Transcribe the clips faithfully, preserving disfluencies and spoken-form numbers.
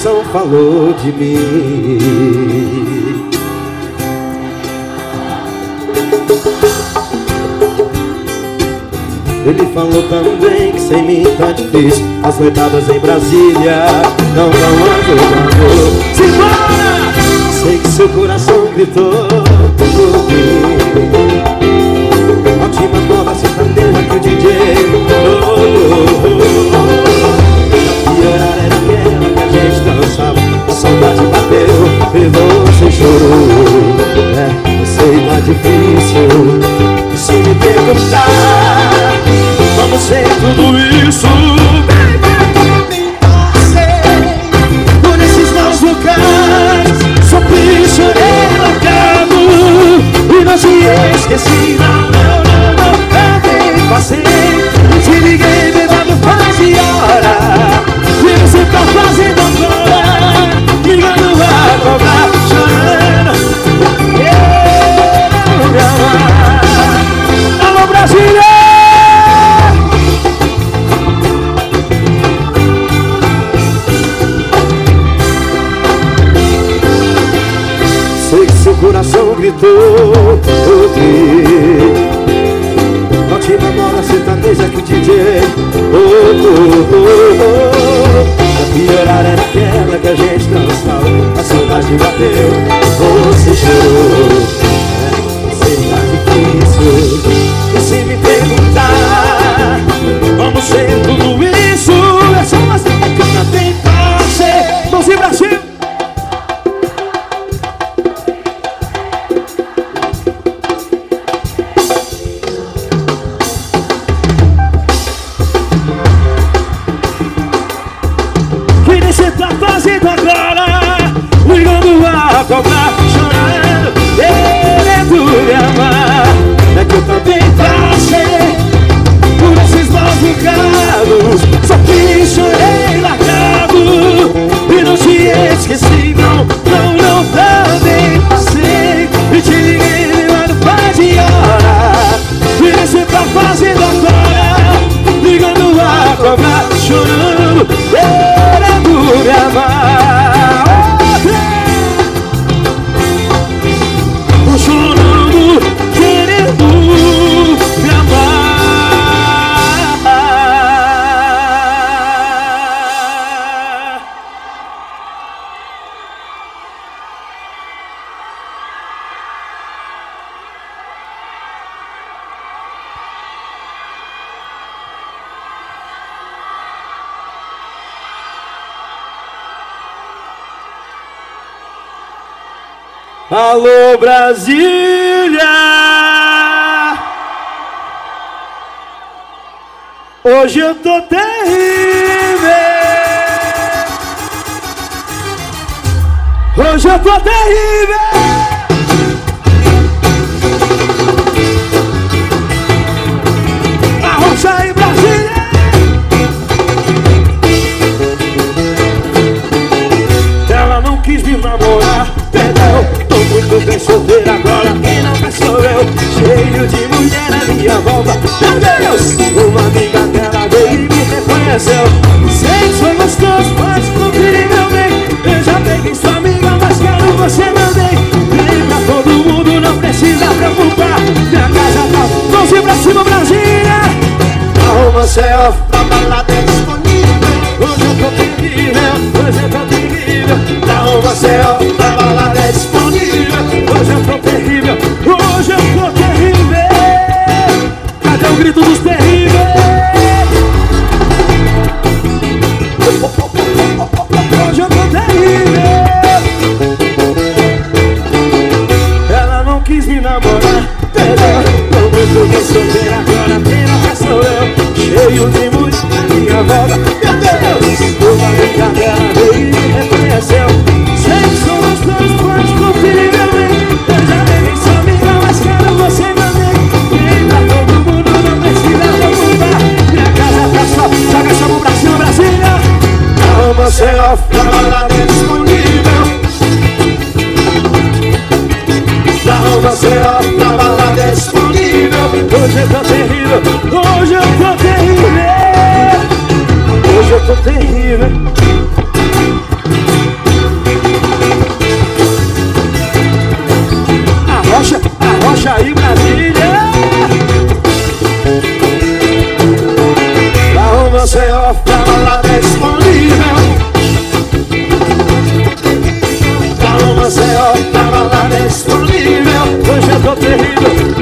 coração falou de mim. Ele falou também que sem mim tá difícil. As noitadas em Brasília não vão ajudar. Simbora! Sei que seu coração gritou por mim. Ótima nova sertaneja que o D J a pior era aquela que a gente dançava. A saudade bateu e você chorou. É, eu sei tá difícil. E se me perguntar como sei tudo isso, nem passei por esses maus lugares. Sofri, chorei, largado e não te esqueci. Não, não, não, não, também passei. Te liguei, bebendo quase hora. E você tá fazendo agora, ligando a cobrar, chorando. Eu me amar. Alô, Brasília! Seu coração gritou por mim. Não te namora sertaneja que o D J oh, oh, oh, oh. A pior era aquela que a gente dançava. A saudade bateu, você chorou. É, sei tá difícil. E se me perguntar como sei tudo isso, é só uma cena que eu também passei. Mãos em Brasil! Cobrar, chorando, querendo me amar. É que eu também passei por esses maus lugares. Sofri, chorei, largado e não te esqueci. Não, não, não, também passei. E te liguei lá no par de hora. E você tá fazendo agora, ligando a cobrar, chorando, querendo me amar. Chorando, querendo me amar. Alô, Brasília! Hoje eu tô terrível. Hoje eu tô terrível. Arrocha em Brasília. Ela não quis me namorar, perdão. Muito bem solteira agora, quem não quer sou eu. Cheio de mulher na minha volta. Meu Deus, uma amiga dela veio e me reconheceu. Sei que sou gostoso, mas confere meu bem. Eu já peguei sua amiga, mas quero você também. Vem pra todo mundo, não precisa preocupar. Minha casa tá doze pra cima, Brasília. Arruma céu, a balada é disponível. Hoje eu tô terrível, hoje eu tô terrível. Arruma céu, a balada é disponível. Hoje eu tô terrível, hoje eu tô terrível. Cadê o grito dos terríveis? Hoje eu tô terrível. Ela não quis me namorar, perdão. Tô muito bem solteira agora, quem não quer sou eu. Cheio de música na minha volta. Meu Deus, uma amiga dela veio e me reconheceu. Sei que sou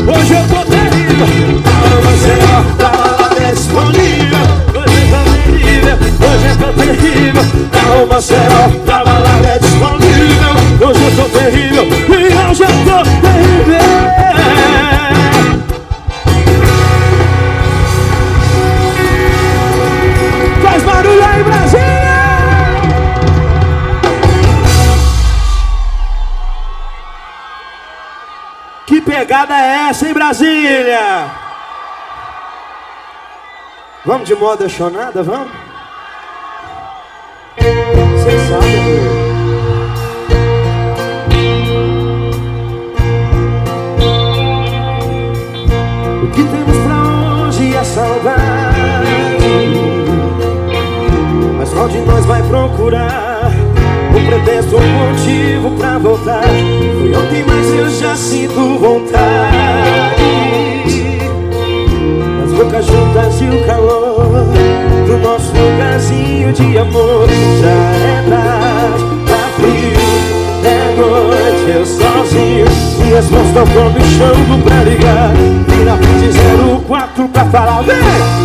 Hoje eu tô terrível. Não, você não tá lá disponível. Hoje eu tô terrível. Hoje eu tô terrível. Não, você não tá lá disponível. Hoje eu tô terrível. E hoje eu tô terrível. Faz barulho aí, Brasília! Que pegada é essa, hein, Brasília? Vamos de moda chonada, vamos? Vocês sabem, amor. O que temos pra hoje é saudade. Mas qual de nós vai procurar um pretexto, um motivo pra voltar? Foi ontem, mas eu já sinto vontade. As bocas juntas e o calor do nosso lugarzinho de amor. Já é tarde, tá frio, é noite, eu sozinho. Minhas mãos tão comichando pra ligar. Vira vinte zero quatro pra falar. Vem!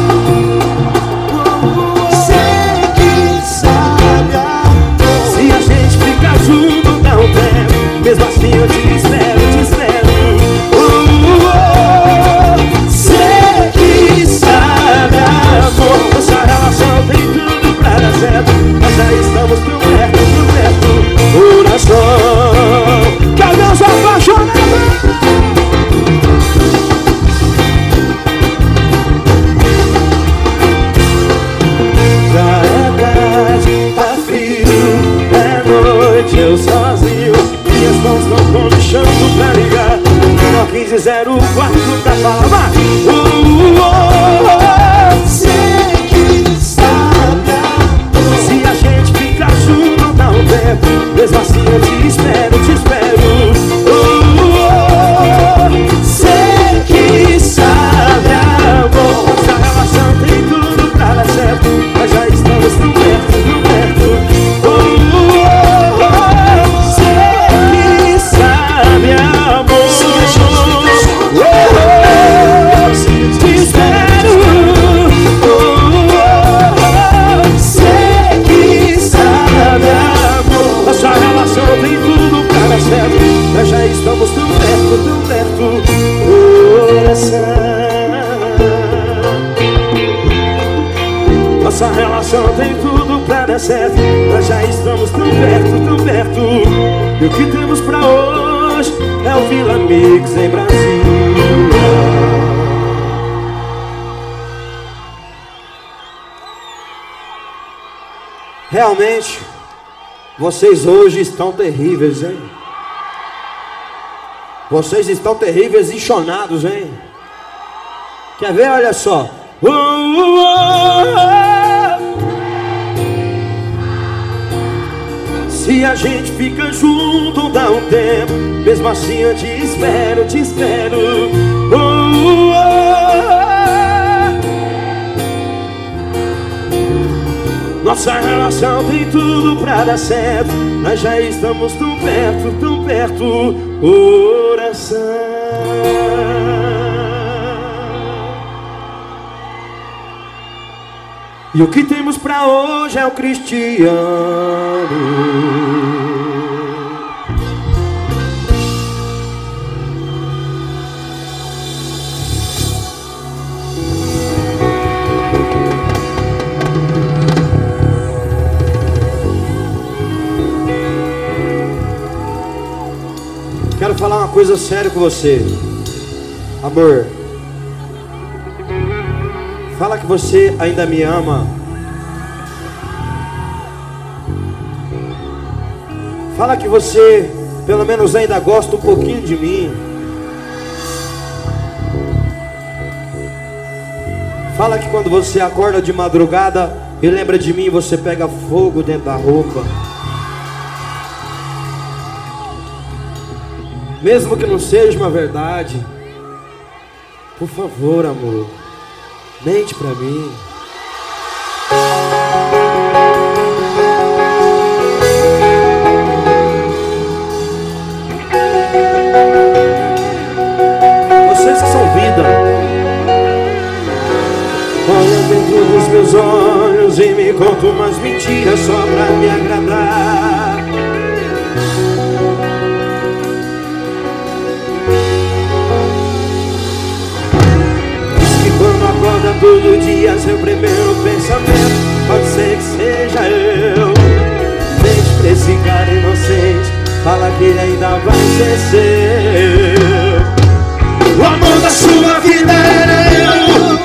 Junto dá um tempo, mesmo assim eu te espero, te espero. Oh, oh, oh. Sei que sabe, amor, nossa relação tem tudo pra dar certo. Nós já estamos tão perto, tão perto. Coração, cadê os apaixonados? Já é tarde, tá frio, eu sozinho, minhas mãos não estão me chamando pra ligar. nove quinze zero quatro pra falar. Uh, uh, uh, uh. Sei que sabe, se a gente ficar junto dá um tempo. Mesmo assim eu te espero, te espero. Uh, uh, uh. Sei que sabe, amor, nossa relação tem tudo pra dar certo. Mas já estamos tão perto, tão perto. Uh, uh, nós já estamos tão perto, tão perto. Coração, nossa relação tem tudo pra dar certo. Nós já estamos tão perto, tão perto. E o que temos pra hoje é o Vila Mix em Brasília. Realmente, vocês hoje estão terríveis, hein? Vocês estão terríveis e chonados, hein? Quer ver? Olha só. Uh, uh, uh. Se a gente fica junto dá um tempo. Mesmo assim eu te espero, te espero. Uh, uh, uh. Nossa relação tem tudo pra dar certo. Nós já estamos tão perto, tão perto. Coração. E o que temos pra hoje é o Cristiano. Quero falar uma coisa séria com você, amor. Fala que você ainda me ama. Fala que você, pelo menos, ainda gosta um pouquinho de mim. Fala que quando você acorda de madrugada e lembra de mim, você pega fogo dentro da roupa. Mesmo que não seja uma verdade, por favor, amor, mente pra mim. Você conto umas mentiras só pra me agradar. Diz que quando acorda todo dia seu primeiro pensamento pode ser que seja eu. Mente pra esse cara inocente, fala que ele ainda vai ser seu. O amor da sua vida era eu.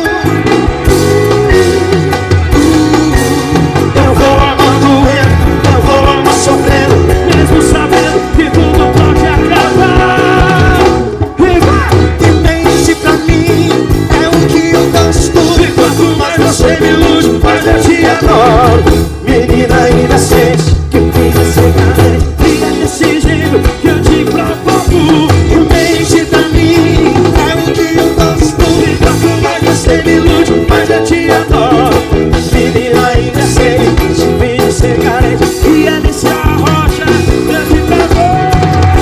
Eu vou amar doendo, eu vou amar sofrendo, mesmo sabendo que tudo pode acabar. E vai! E mente pra mim, é o que eu gosto. E quanto mais você me ilude, mais eu te adoro. Menina inocente, que fica sem carente, e é desse jeito que eu te provoco. E mente pra mim, é o que eu gosto. E quanto mais você me ilude, mais eu te adoro. Menina inocente, que fica sem carente, e é desse arrocha que eu te provoco.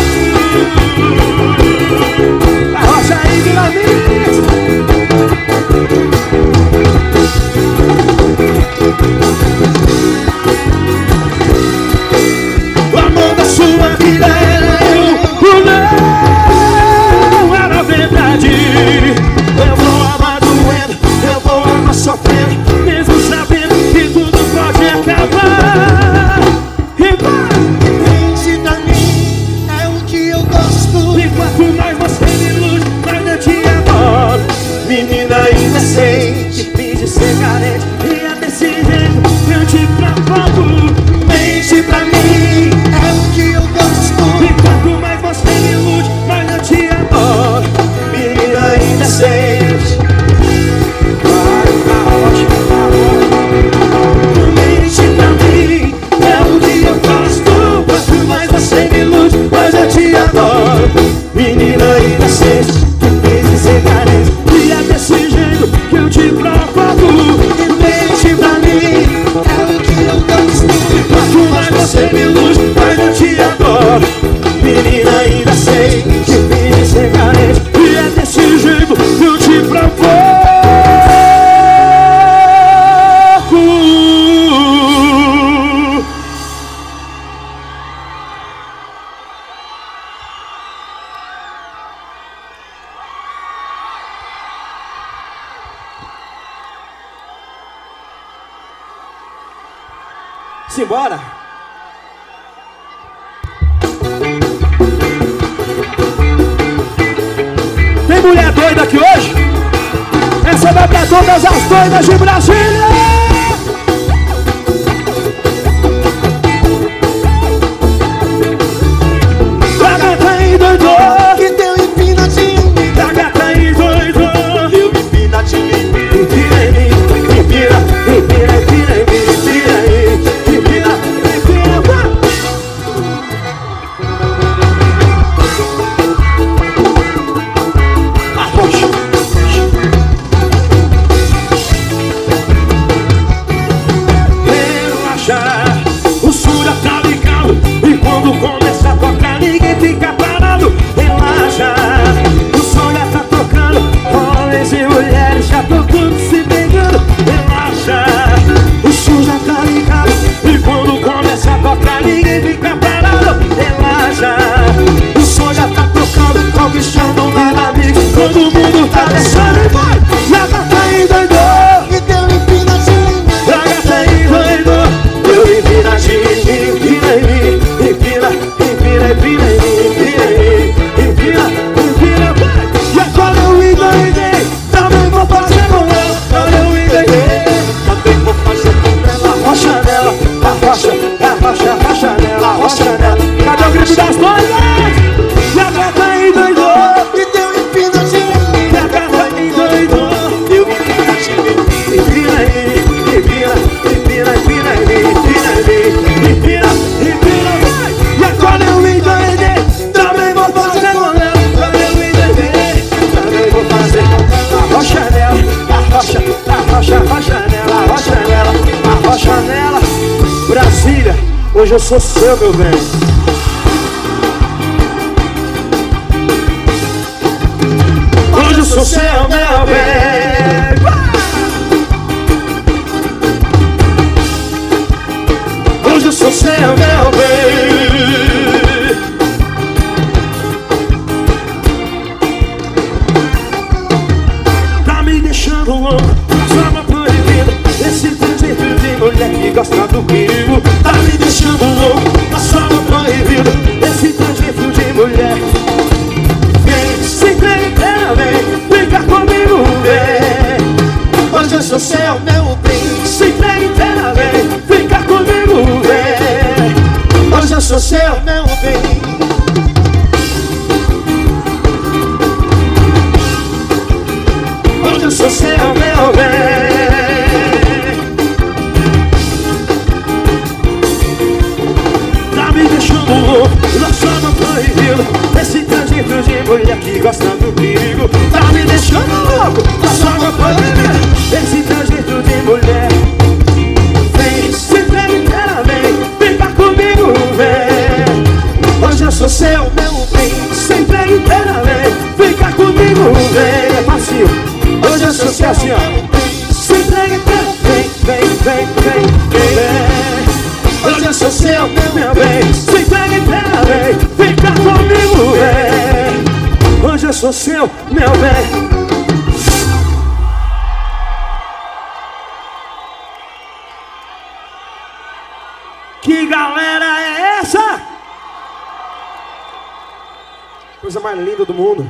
Arrocha aí, Vila Mix. O amor da sua vida era eu, o não era verdade. Eu vou amar doendo, eu vou amar sofrendo, mesmo sabendo que tudo pode acabar. E vai! Mente pra mim, é o que eu gosto. E quanto mais você me ilude, mais eu te adoro. Menina inocente, finge ser carente, e é desse jeito que eu te provoco. Mente pra mim, é o que eu gosto. E quanto mais você me ilude, mais eu te adoro. Menina inocente. Mente pra mim, é o que eu gosto. Quanto mais você me ilude, mais eu te adoro. Menina inocente, que fez ser carente, e é desse jeito que eu te provoco. Mente pra mim, É o que eu gosto. quanto mais você me ilude, mais eu te adoro. Menina inocente, que fez ser carente, e é desse jeito que eu te provoco. Simbora! Tem mulher doida aqui hoje? Essa vai pra todas as doidas de Brasília! Da gata aí doidou, Que deu empinadinho em mim, da gata aí doidou, deu empinadinho em mim. empina em mim, empina, empina, empina em mim, empina aí, empina, empina, vai! Arrocha. Relaxar, o som já tá ligado, e quando começa a tocar ninguém fica parado. Relaxa, o som já tá tocando, homens e mulheres já tão todos se pegando. Relaxa, o som já tá ligado, e quando começa a tocar ninguém fica parado. Relaxa, o som já tá tocando, conquistando nada amigo, todo mundo tá dançando e vai! Já tá caindo doidou, Que deu empinadinho em mim, já tá aí doidou, eu empina de mim, empina em mim, empina, empina, empina em mim, empina em mim, empina, empina, vai! E agora eu endoidei, também vou fazer com ela, agora eu endoidei, também vou fazer com ela, arrocha nela, arrocha, arrocha, arrocha nela, arrocha nela. Cadê o grito das doidas? Já tá aí doidou, que deu empinadinho em mim, já tá aí doidou, deu empinadinho em mim. empina em mim, empina, empina, empina em mim, empina em mim, empina, empina, vai! E agora eu endoidei, também vou fazer com ela, agora eu endoidei, também vou fazer com ela. Arrocha nela, arrocha, arrocha, arrocha nela, arrocha nela, arrocha nela. Brasília, hoje eu sou seu, meu bem. Hoje eu sou seu, meu bem. céu, meu bem. Tá me deixando louco, só uma proibida. Esse teu jeito de mulher que gosta do perigo. Tá me deixando louco, só uma proibida. Esse teu jeito de mulher. Vem, se entrega, vem, fica comigo, vem. Hoje eu sou seu, meu bem. Se entrega, vem, fica comigo, vem. Hoje eu sou seu, meu bem. Hoje eu sou seu, meu bem. Tá me deixando louco, nós somos proibidos. Esse trânsito de mulher que gosta do perigo. Tá me deixando louco, nós somos proibidos. Esse trânsito de mulher. Vem, se entrega, vem, fica comigo, vem. Hoje eu sou seu, meu bem. Se entrega, vem, fica comigo, vem. É fácil. Hoje eu sou seu, assim, ó. Se entrega, vem, vem, vem, vem, vem. Hoje eu sou seu, meu bem. Se entrega, vem, fica comigo, vem. Hoje eu sou seu, meu bem. Que galera é essa? Coisa mais linda do mundo.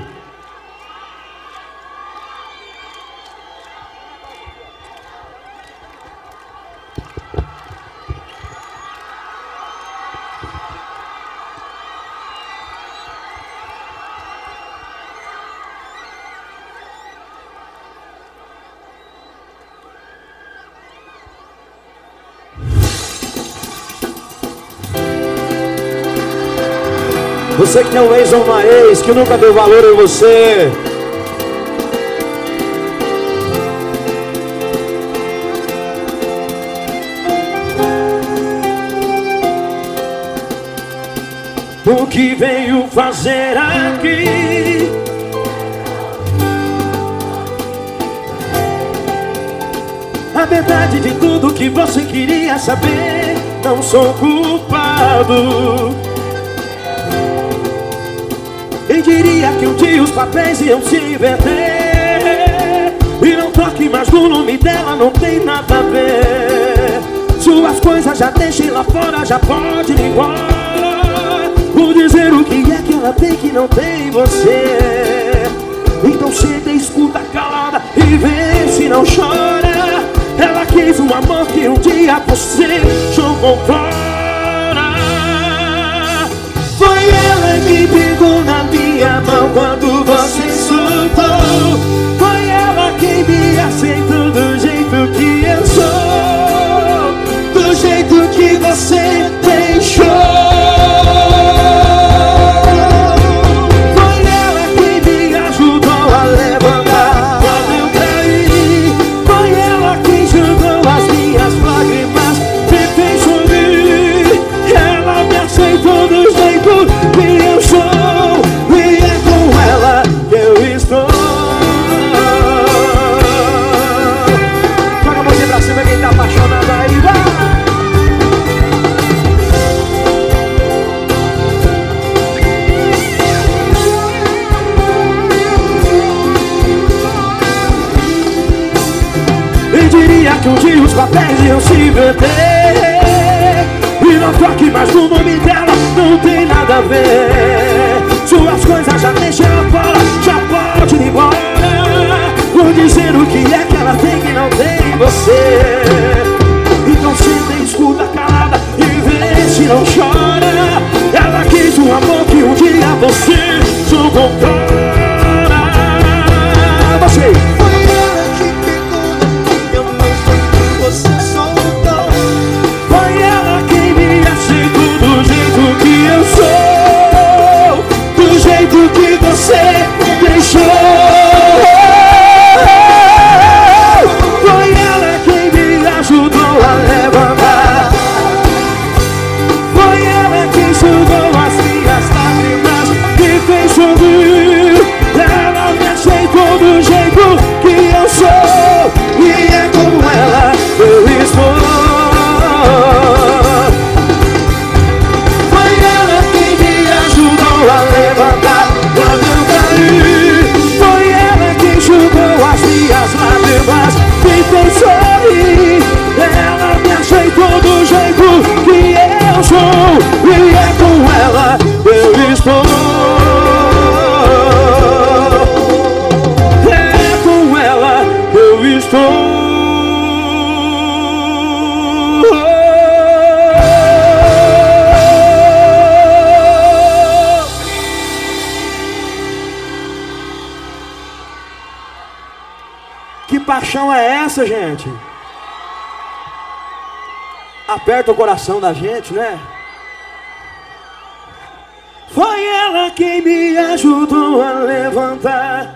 Você que tem um ex ou uma ex que nunca deu valor em você. O que veio fazer aqui? A verdade de tudo que você queria saber. Não sou culpado. E diria que um dia os papéis iam se inverter. E não toque mais no nome dela, não tem nada a ver. Suas coisas já deixem lá fora, já pode ir embora. Vou dizer o que é que ela tem que não tem você. Então chega e escuta calada e vê se não chora. Ela quis um amor que um dia você jogou fora. Foi ela que pegou na minha mão quando você soltou. Foi ela quem me aceitou do jeito que eu sou, do jeito que você deixou. Foi ela quem me ajudou a levantar quando eu caí. Foi ela quem jogou as minhas lágrimas, me fez sorrir. Ela me aceitou do jeito que eu sou, e é com ela que eu estou. Joga a mãozinha pra cima quem tá apaixonado aí, vai! E diria que um dia os papéis iam se inverter. E não toque mais no nome dela, não tem nada a ver. Suas coisas já deixam ela fora, já pode ir embora. Vou dizer o que é que ela tem que não tem você. Então senta e escuta calada e vê se não chora. Ela quis um amor que um dia você jogou fora. Você. Que você deixou. Foi ela quem me ajudou a levantar. Foi ela quem jogou as minhas paixão é essa, gente? Aperta o coração da gente, né? Foi ela quem me ajudou a levantar.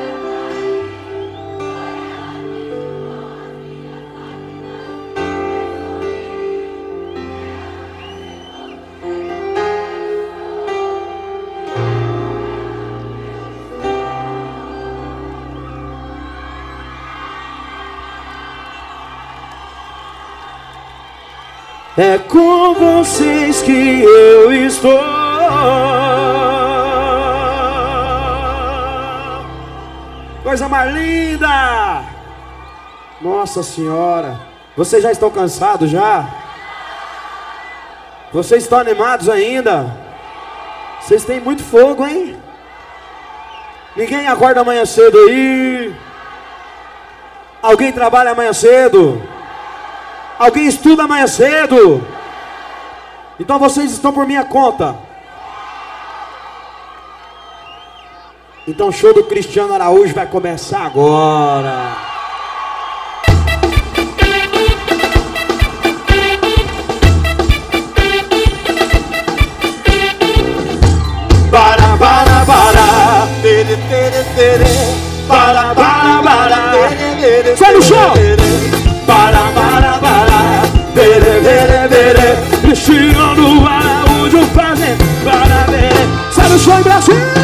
É com vocês que eu estou. Coisa mais linda! Nossa Senhora! Vocês já estão cansados já? Vocês estão animados ainda? Vocês têm muito fogo, hein? Ninguém acorda amanhã cedo aí? Alguém trabalha amanhã cedo? Alguém estuda amanhã cedo? Então vocês estão por minha conta. Então o show do Cristiano Araújo vai começar agora. Para, para, para. Tere, tere, tere. Para, para, para. Sai no chão. Para, para, para. Vere, vere, vere. Cristiano Araújo fazendo. Para, vere. Sai no chão em Brasília.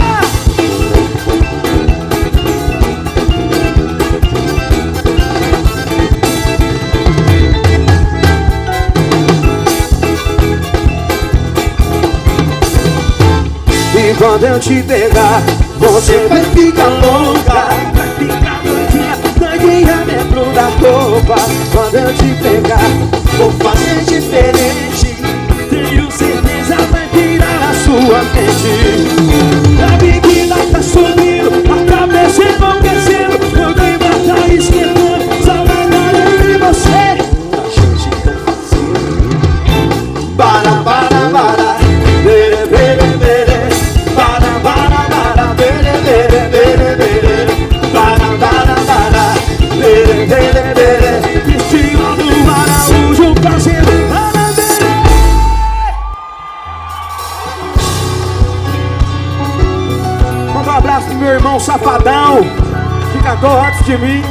E quando eu te pegar, você vai ficar louca. Vai ficar doidinha, doidinha dentro da roupa. Quando eu te pegar, vou fazer diferente. Tenho certeza vai virar a sua mente. A bebida tá subindo, a cabeça enlouquecendo. O clima tá esquentando, só vai dar em você. A gente tá fazendo. Para, para, para. Vere, vere, vere. Para, para, para. Vere, vere, vere, vere. Para, para, para. Vere, vere, vere. Cristiano Araújo fazendo. Para, vere. Manda um abraço pro meu irmão Safadão, que cantou antes de mim.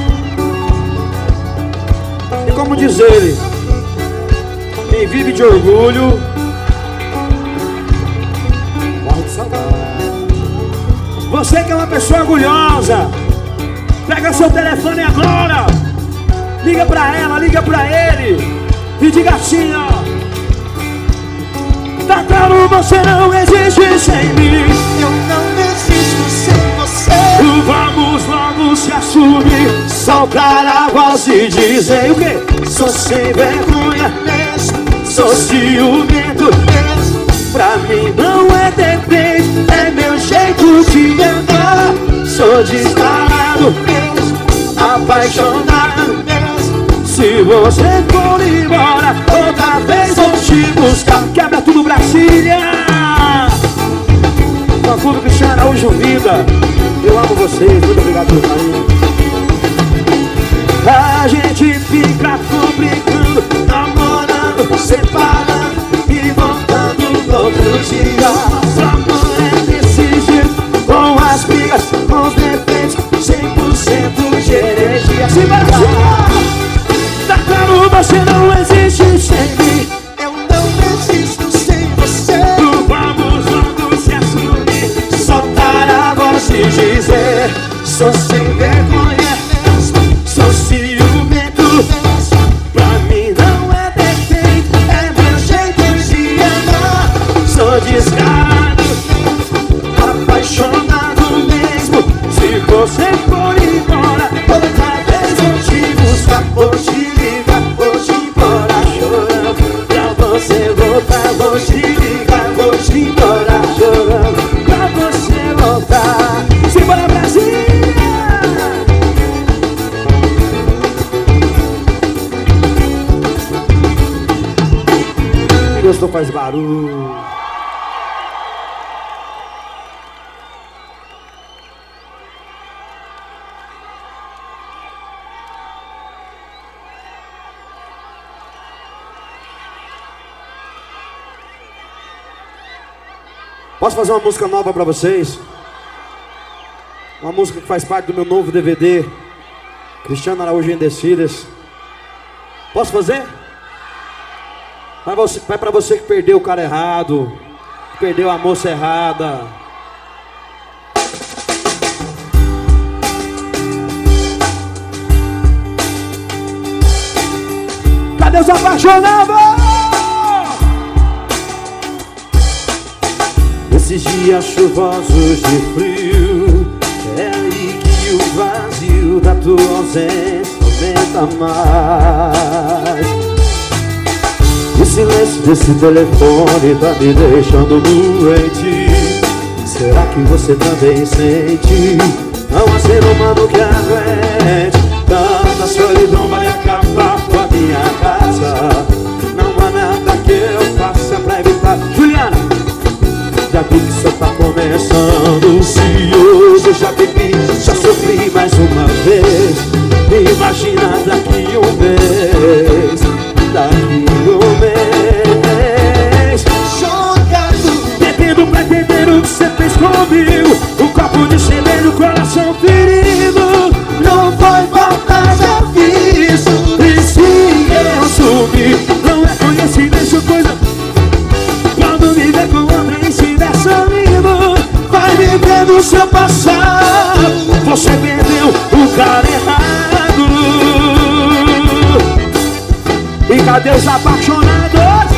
E como diz ele, quem vive de orgulho morre de saudade. Você que é uma pessoa orgulhosa, pega seu telefone agora, liga pra ela, liga pra ele e diga assim, ó: tá claro, você não existe sem mim. Eu não existo sem você. Vamos logo se assumir, soltar a voz e dizer o quê? Sou sem vergonha mesmo, sou ciumento mesmo. Pra mim não é defeito, é meu jeito de andar. Sou descarado mesmo, apaixonado mesmo. Se você for embora, outra vez vou te buscar. Quebra tudo, Brasília. Confundo Cristiano Araújo Vida. Eu amo vocês, muito obrigado pelo carinho. A gente fica complicando, namorando, separando e voltando no outro dia. Nosso amor é desse jeito, com as brigas, com os defeitos, cem por cento de energia. Se vai lá, tá claro, você não existe sem mim. Eu não existo sem você. Vamos logo se assumir, soltar a voz e dizer: sou sem vergonha mesmo, sou ciumento mesmo. Pra mim não é defeito, é meu jeito de amar. Sou descarado, apaixonado mesmo. Se você for embora, outra vez vou te buscar. Vou te ligar, vou te embora chorando. Pra você voltar, vou te ligar, vou te embora chorando. Pra você voltar. Simbora, Brasília! Quem gostou faz barulho. Posso fazer uma música nova pra vocês? Uma música que faz parte do meu novo D V D, Cristiano Araújo em Descidas. Posso fazer? Vai, você, vai pra você que perdeu o cara errado, que perdeu a moça errada. Cadê os apaixonados? Esses dias chuvosos de frio, é aí que o vazio da tua ausência aumenta mais. O silêncio desse telefone tá me deixando doente. Será que você também sente? Não há ser humano que aguente tanta solidão, vai acabar com a minha casa. Não há nada que eu faça pra evitar. Juliana, já vi que só tá começando. Se hoje eu já bebi, já sofri mais uma vez. Imagina daqui um mês, daqui um mês, jogado, bebendo pra entender o que você fez comigo. Um copo de cerveja, o coração ferido. Não foi falta de aviso. E se eu sumir, não é coincidência, coisa. Quando me vê com outra e estiver sorrindo, vai viver no seu passado. Você perdeu o cara errado. E cadê os apaixonados?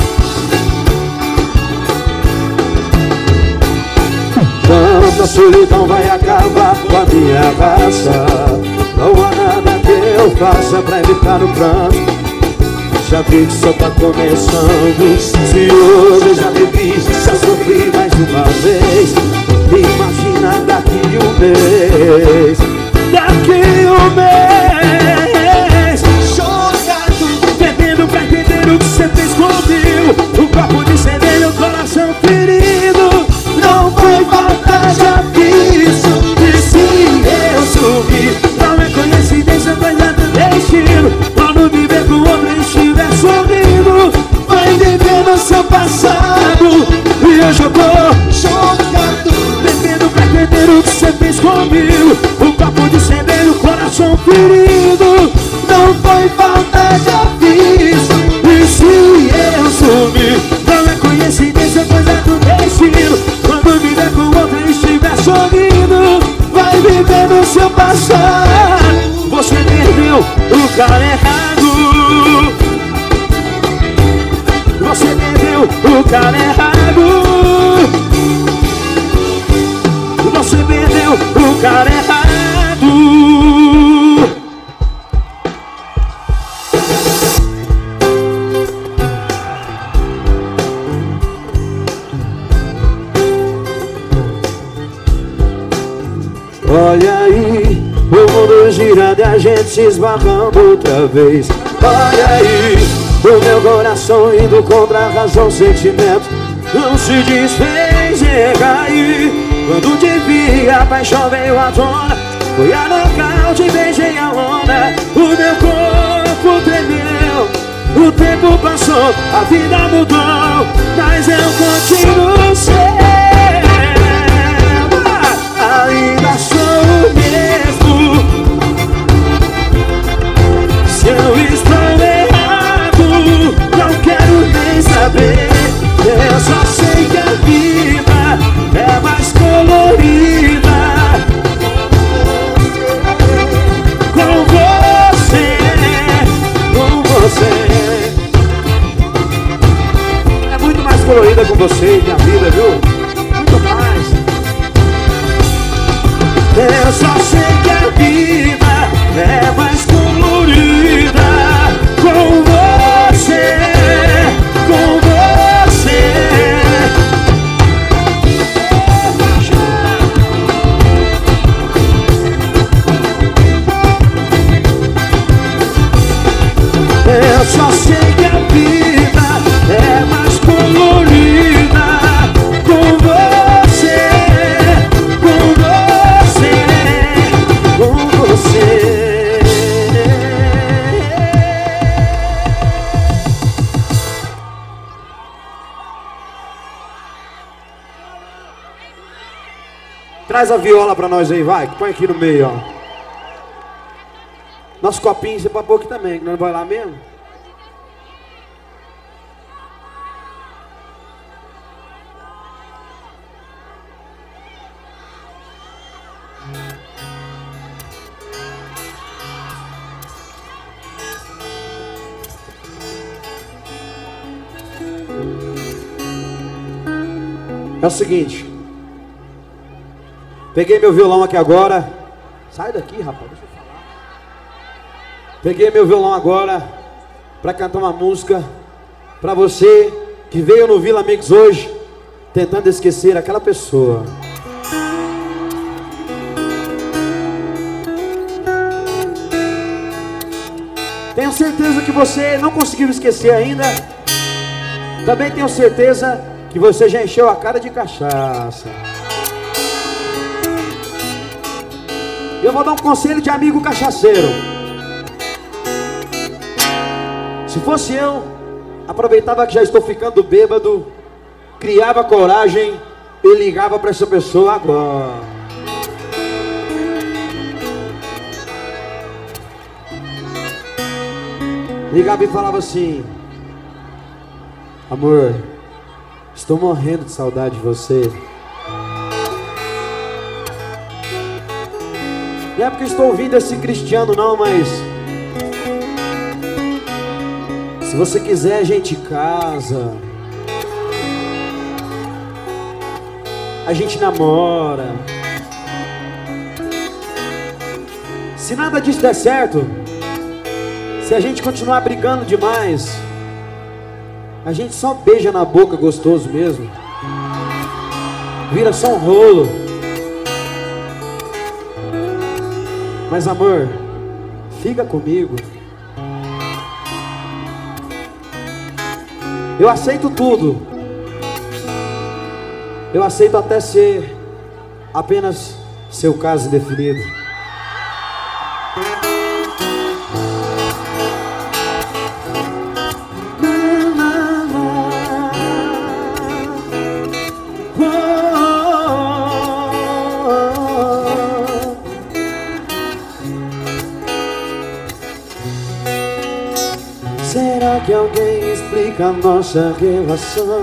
Tanta solidão vai acabar com a minha raça. Não há nada que eu faça pra evitar o pranto. Já vi que só tá começando. Se hoje eu já bebi, já sofri mais uma vez. Imagina daqui um mês, daqui um mês, jogado, bebendo pra entender o que você fez comigo. Um copo de cerveja, o coração ferido. Não foi falta de aviso. E se eu sumir, não é coincidência, coisa do destino. Quando me ver com outra e estiver sorrindo, vai viver no seu passado. E hoje eu tô jogado, bebendo pra entender o que você fez comigo. Um copo de cerveja, o coração ferido. Não foi falta de aviso. E se eu sumir, não é coincidência, coisa do destino. Quando me ver com outra e estiver sorrindo, vai viver no seu passado. Você perdeu o cara errado. Você perdeu o cara errado. Você perdeu o cara errado. Olha aí, o mundo girando e a gente se esbarrando outra vez. Olha aí, o meu coração indo contra a razão, o sentimento não se desfez e cair. Quando te vi, a paixão veio à tona. Foi a nocaute, beijei a onda. O meu corpo tremeu. O tempo passou, a vida mudou, mas eu continuo seu. Ainda sou o mesmo. Se eu estou errado, não quero nem saber. Eu só sei que a vida é mais colorida com você, com você. É muito mais colorida com você, minha vida, viu? Traz a viola pra nós aí, vai. Põe aqui no meio, ó. Nosso copinho, você pode pôr aqui também, que nós não vai lá mesmo. É o seguinte. Peguei meu violão aqui agora. Sai daqui, rapaz, deixa eu falar. Peguei meu violão agora para cantar uma música para você que veio no Vila Mix hoje tentando esquecer aquela pessoa. Tenho certeza que você não conseguiu esquecer ainda. Também tenho certeza que você já encheu a cara de cachaça. Eu vou dar um conselho de amigo cachaceiro. Se fosse eu, aproveitava que já estou ficando bêbado, criava coragem e ligava para essa pessoa agora. Ligava e falava assim: amor, estou morrendo de saudade de você. Não é porque estou ouvindo esse Cristiano não, mas se você quiser a gente casa, a gente namora. Se nada disso der certo, se a gente continuar brigando demais, a gente só beija na boca gostoso mesmo. Vira só um rolo. Mas amor, fica comigo. Eu aceito tudo. Eu aceito até ser apenas seu caso definido. Será que alguém explica a nossa relação?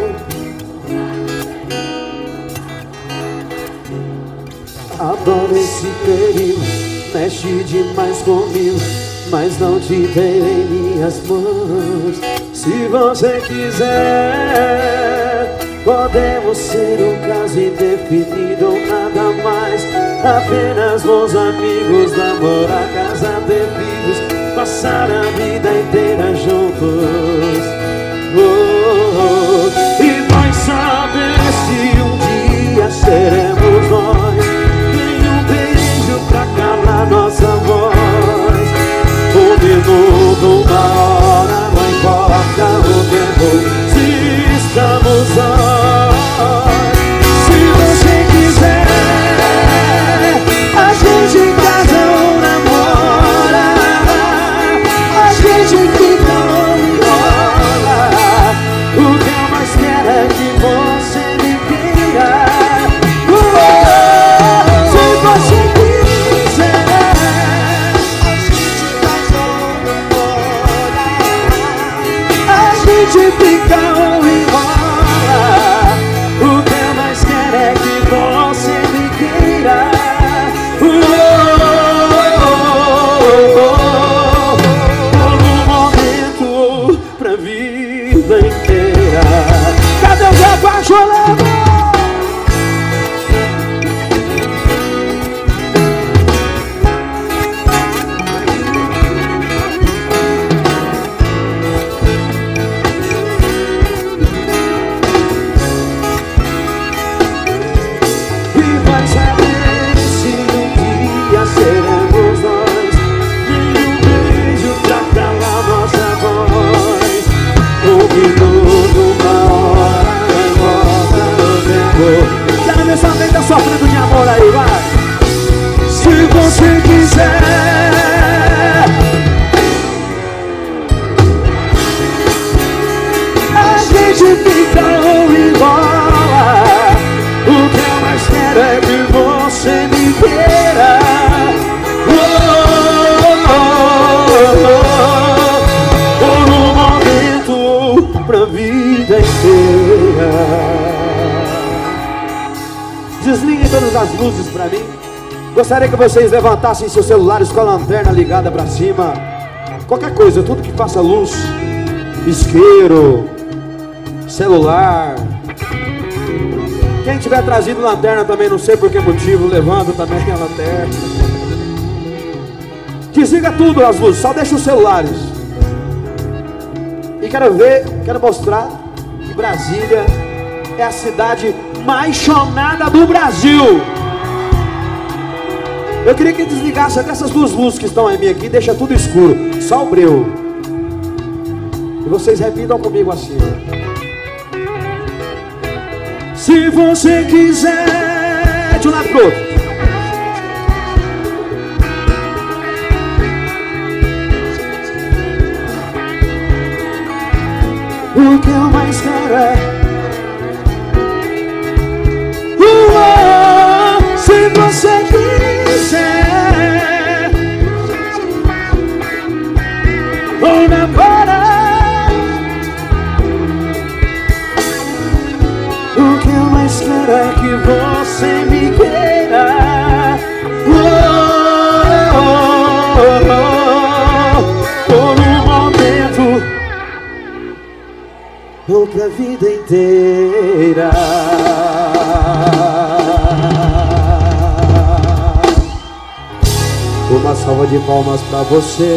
Adoro esse perigo, mexe demais comigo, mas não te tenho em minhas mãos. Se você quiser, podemos ser um caso indefinido ou nada mais. Apenas bons amigos, namorar, casar, ter filhos, passar a vida inteira juntos. Oh, oh, oh. E vai saber se um dia seremos nós. Tem um beijo pra calar nossa voz. Um minuto, uma hora, não importa o tempo, se estamos nós. Se você quiser, a gente casa ou namora. A gente fica ou enrola. O que eu mais quero é que você me queira. Oh, se você quiser, a gente fica ou enrola. O que eu mais quero é que você me queira. Oh, oh, oh, oh, oh. Pra vida inteira. Cadê o Zé apaixonado? E vai saber se um dia seremos nós. Nenhum beijo pra calar nossa voz. Um minuto, uma hora, volta no tempo. Quero ver sua mente sofrendo de amor aí, vai. Se você quiser, a gente fica ou embora. O que eu mais quero é que Desliguem todas as luzes pra mim. Gostaria que vocês levantassem seus celulares com a lanterna ligada pra cima. Qualquer coisa, tudo que faça luz. Isqueiro, celular. Quem tiver trazido lanterna também, não sei por que motivo, levanta também a lanterna. Desliga tudo as luzes, só deixa os celulares. E quero ver, quero mostrar que Brasília é a cidade mais chonada do Brasil. Eu queria que desligasse até essas duas luzes que estão em mim aqui, deixa tudo escuro, só o breu. E vocês repitam comigo assim, ó. Se você quiser, de um lado pro outro. O que eu mais quero é uou, se você quiser ou namorar. O que eu mais quero é que você me queira. Uou, por um momento ou pra vida inteira. Uma salva de palmas pra vocês.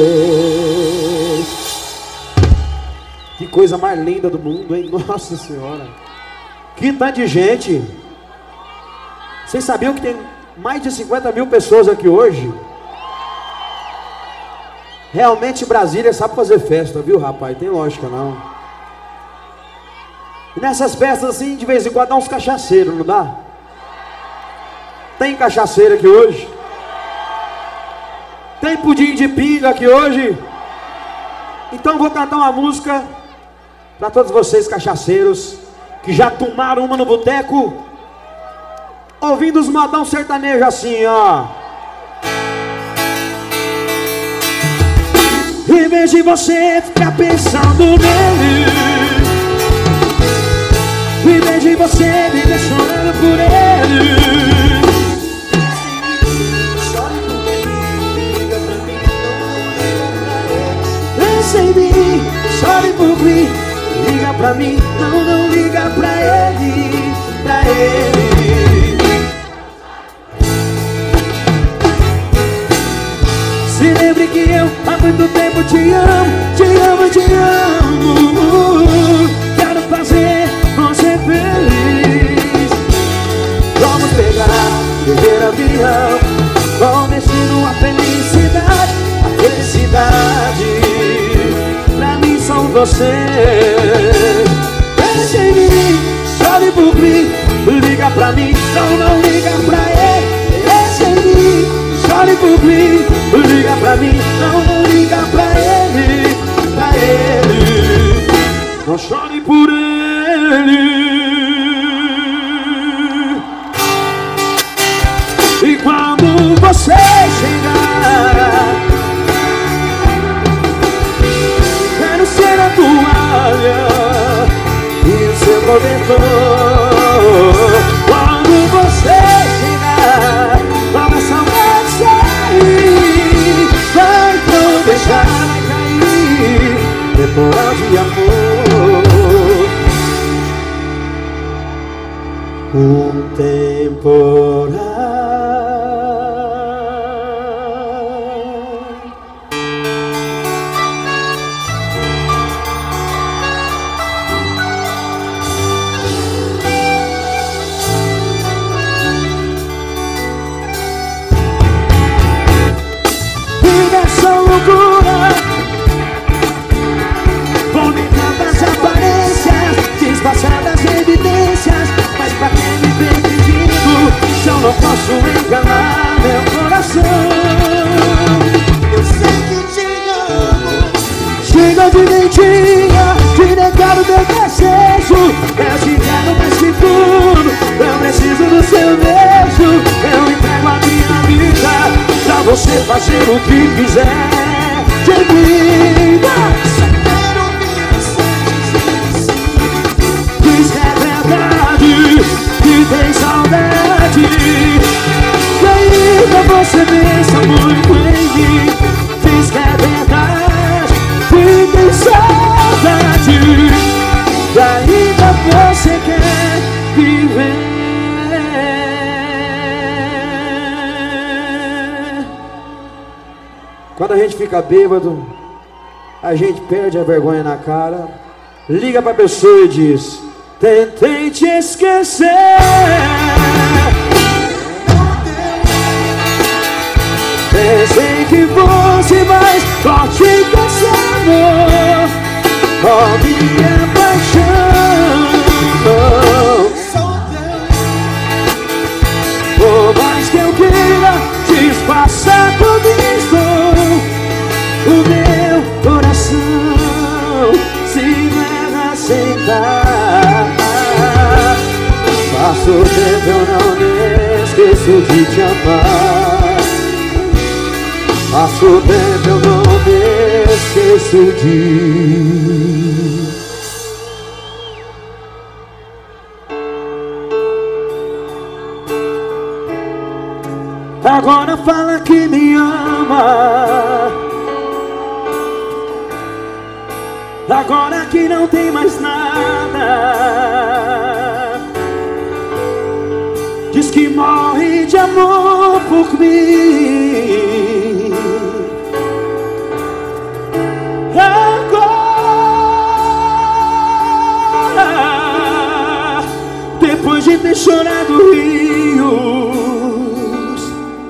Que coisa mais linda do mundo, hein? Nossa Senhora. Que tanto de gente. Vocês sabiam que tem mais de cinquenta mil pessoas aqui hoje? Realmente Brasília sabe fazer festa, viu, rapaz? Tem lógica não. E nessas festas assim, de vez em quando dá uns cachaceiros, não dá? Tem cachaceiro aqui hoje? Tem pudim de pinga aqui hoje? Então vou cantar uma música para todos vocês cachaceiros que já tomaram uma no boteco, ouvindo os modão sertanejo assim, ó. Em vez de você ficar pensando nele, em vez de você viver chorando por ele, chore por mim, liga pra mim, não, não liga pra ele, pra ele. Se lembre que eu há muito tempo te amo, te amo, te amo. Quero fazer você feliz. Vamos pegar, viver avião, com destino a felicidade, a felicidade. São você. Pense em mim, chore por mim, liga pra mim, não, não liga pra ele. Pense em mim, chore por mim, liga pra mim, não, não liga pra ele, pra ele. Não chore por ele. E quando você chegar, ser a toalha e o seu cobertor. Quando você chegar, logo a saudade sair, vai não deixar, vai cair, temporal de amor. Um temporal. Vou negar das aparências, disfarçar das evidências, mas pra quem me vem pedindo, se eu não posso enganar meu coração. Eu sei que te amo. Chega de mentira, de negar o teu desejo. Eu te quero mais que tudo, eu preciso do seu beijo. Eu entrego a minha vida pra você fazer o que quiser de mim. Só quero ouvir você dizer sim. Diz que é verdade, que tem saudade. Quando a gente fica bêbado, a gente perde a vergonha na cara, liga pra pessoa e diz: tentei te esquecer, pensei que fosse mais forte que esse amor, ó minha paixão. Por mais que eu queira disfarçar tudo isso, o meu coração se nega sem dar. Passo o tempo, eu não me esqueço de te amar. Passo o tempo, eu não me esqueço de... Agora fala que me ama. Agora que não tem mais nada. Diz que morre de amor por mim. Agora, depois de ter chorado rios,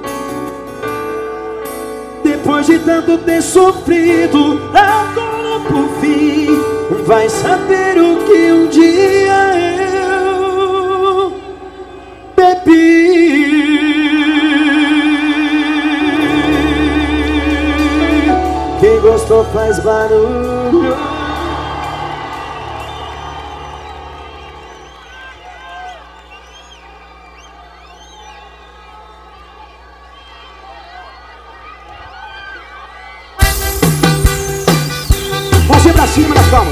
depois de tanto ter sofrido, agora por fim vai saber o que um dia eu bebi. Quem gostou faz barulho. Você pra cima das palmas.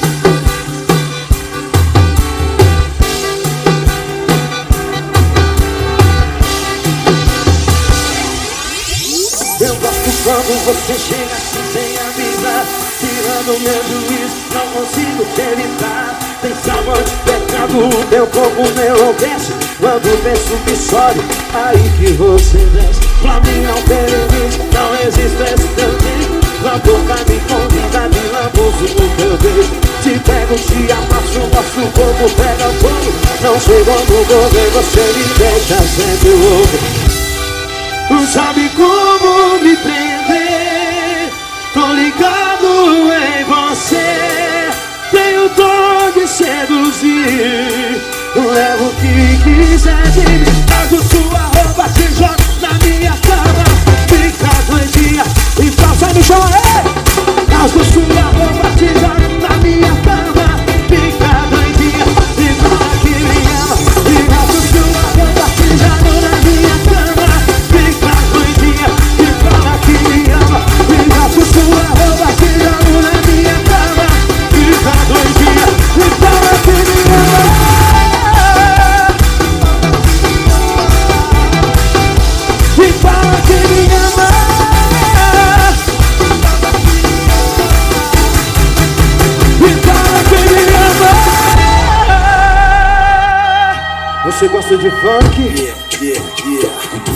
Eu gosto quando você chega assim sem avisar, tirando meu juízo, não consigo te evitar. Tem sabor de pecado, meu corpo me enlouquece. Quando penso que sobe, aí que você desce. Pra mim não tem limite, não existe esse teu jeito. Na boca me convida, me lambuzo no teu beijo. Te pego, te amasso, nosso corpo pega fogo. Não sei como correr, você me deixa sempre louco. Não sabe como me prender, tô ligado em você. Tenho dom de seduzir, levo o que quiser de mim. Caso sua roupa se joga na minha cama, fica dois dias e passa no chão. Caso sua roupa se joga na minha cama, fica dois dias e fala que me ama. E caso sua roupa se joga na minha cama, fica dois dias e fala que me ama. E caso sua roupa se joga na minha cama, fica dois dias e fala que me ama. E fala que me ama. E fala que me ama. Você gosta de funk? Yeah, yeah, yeah.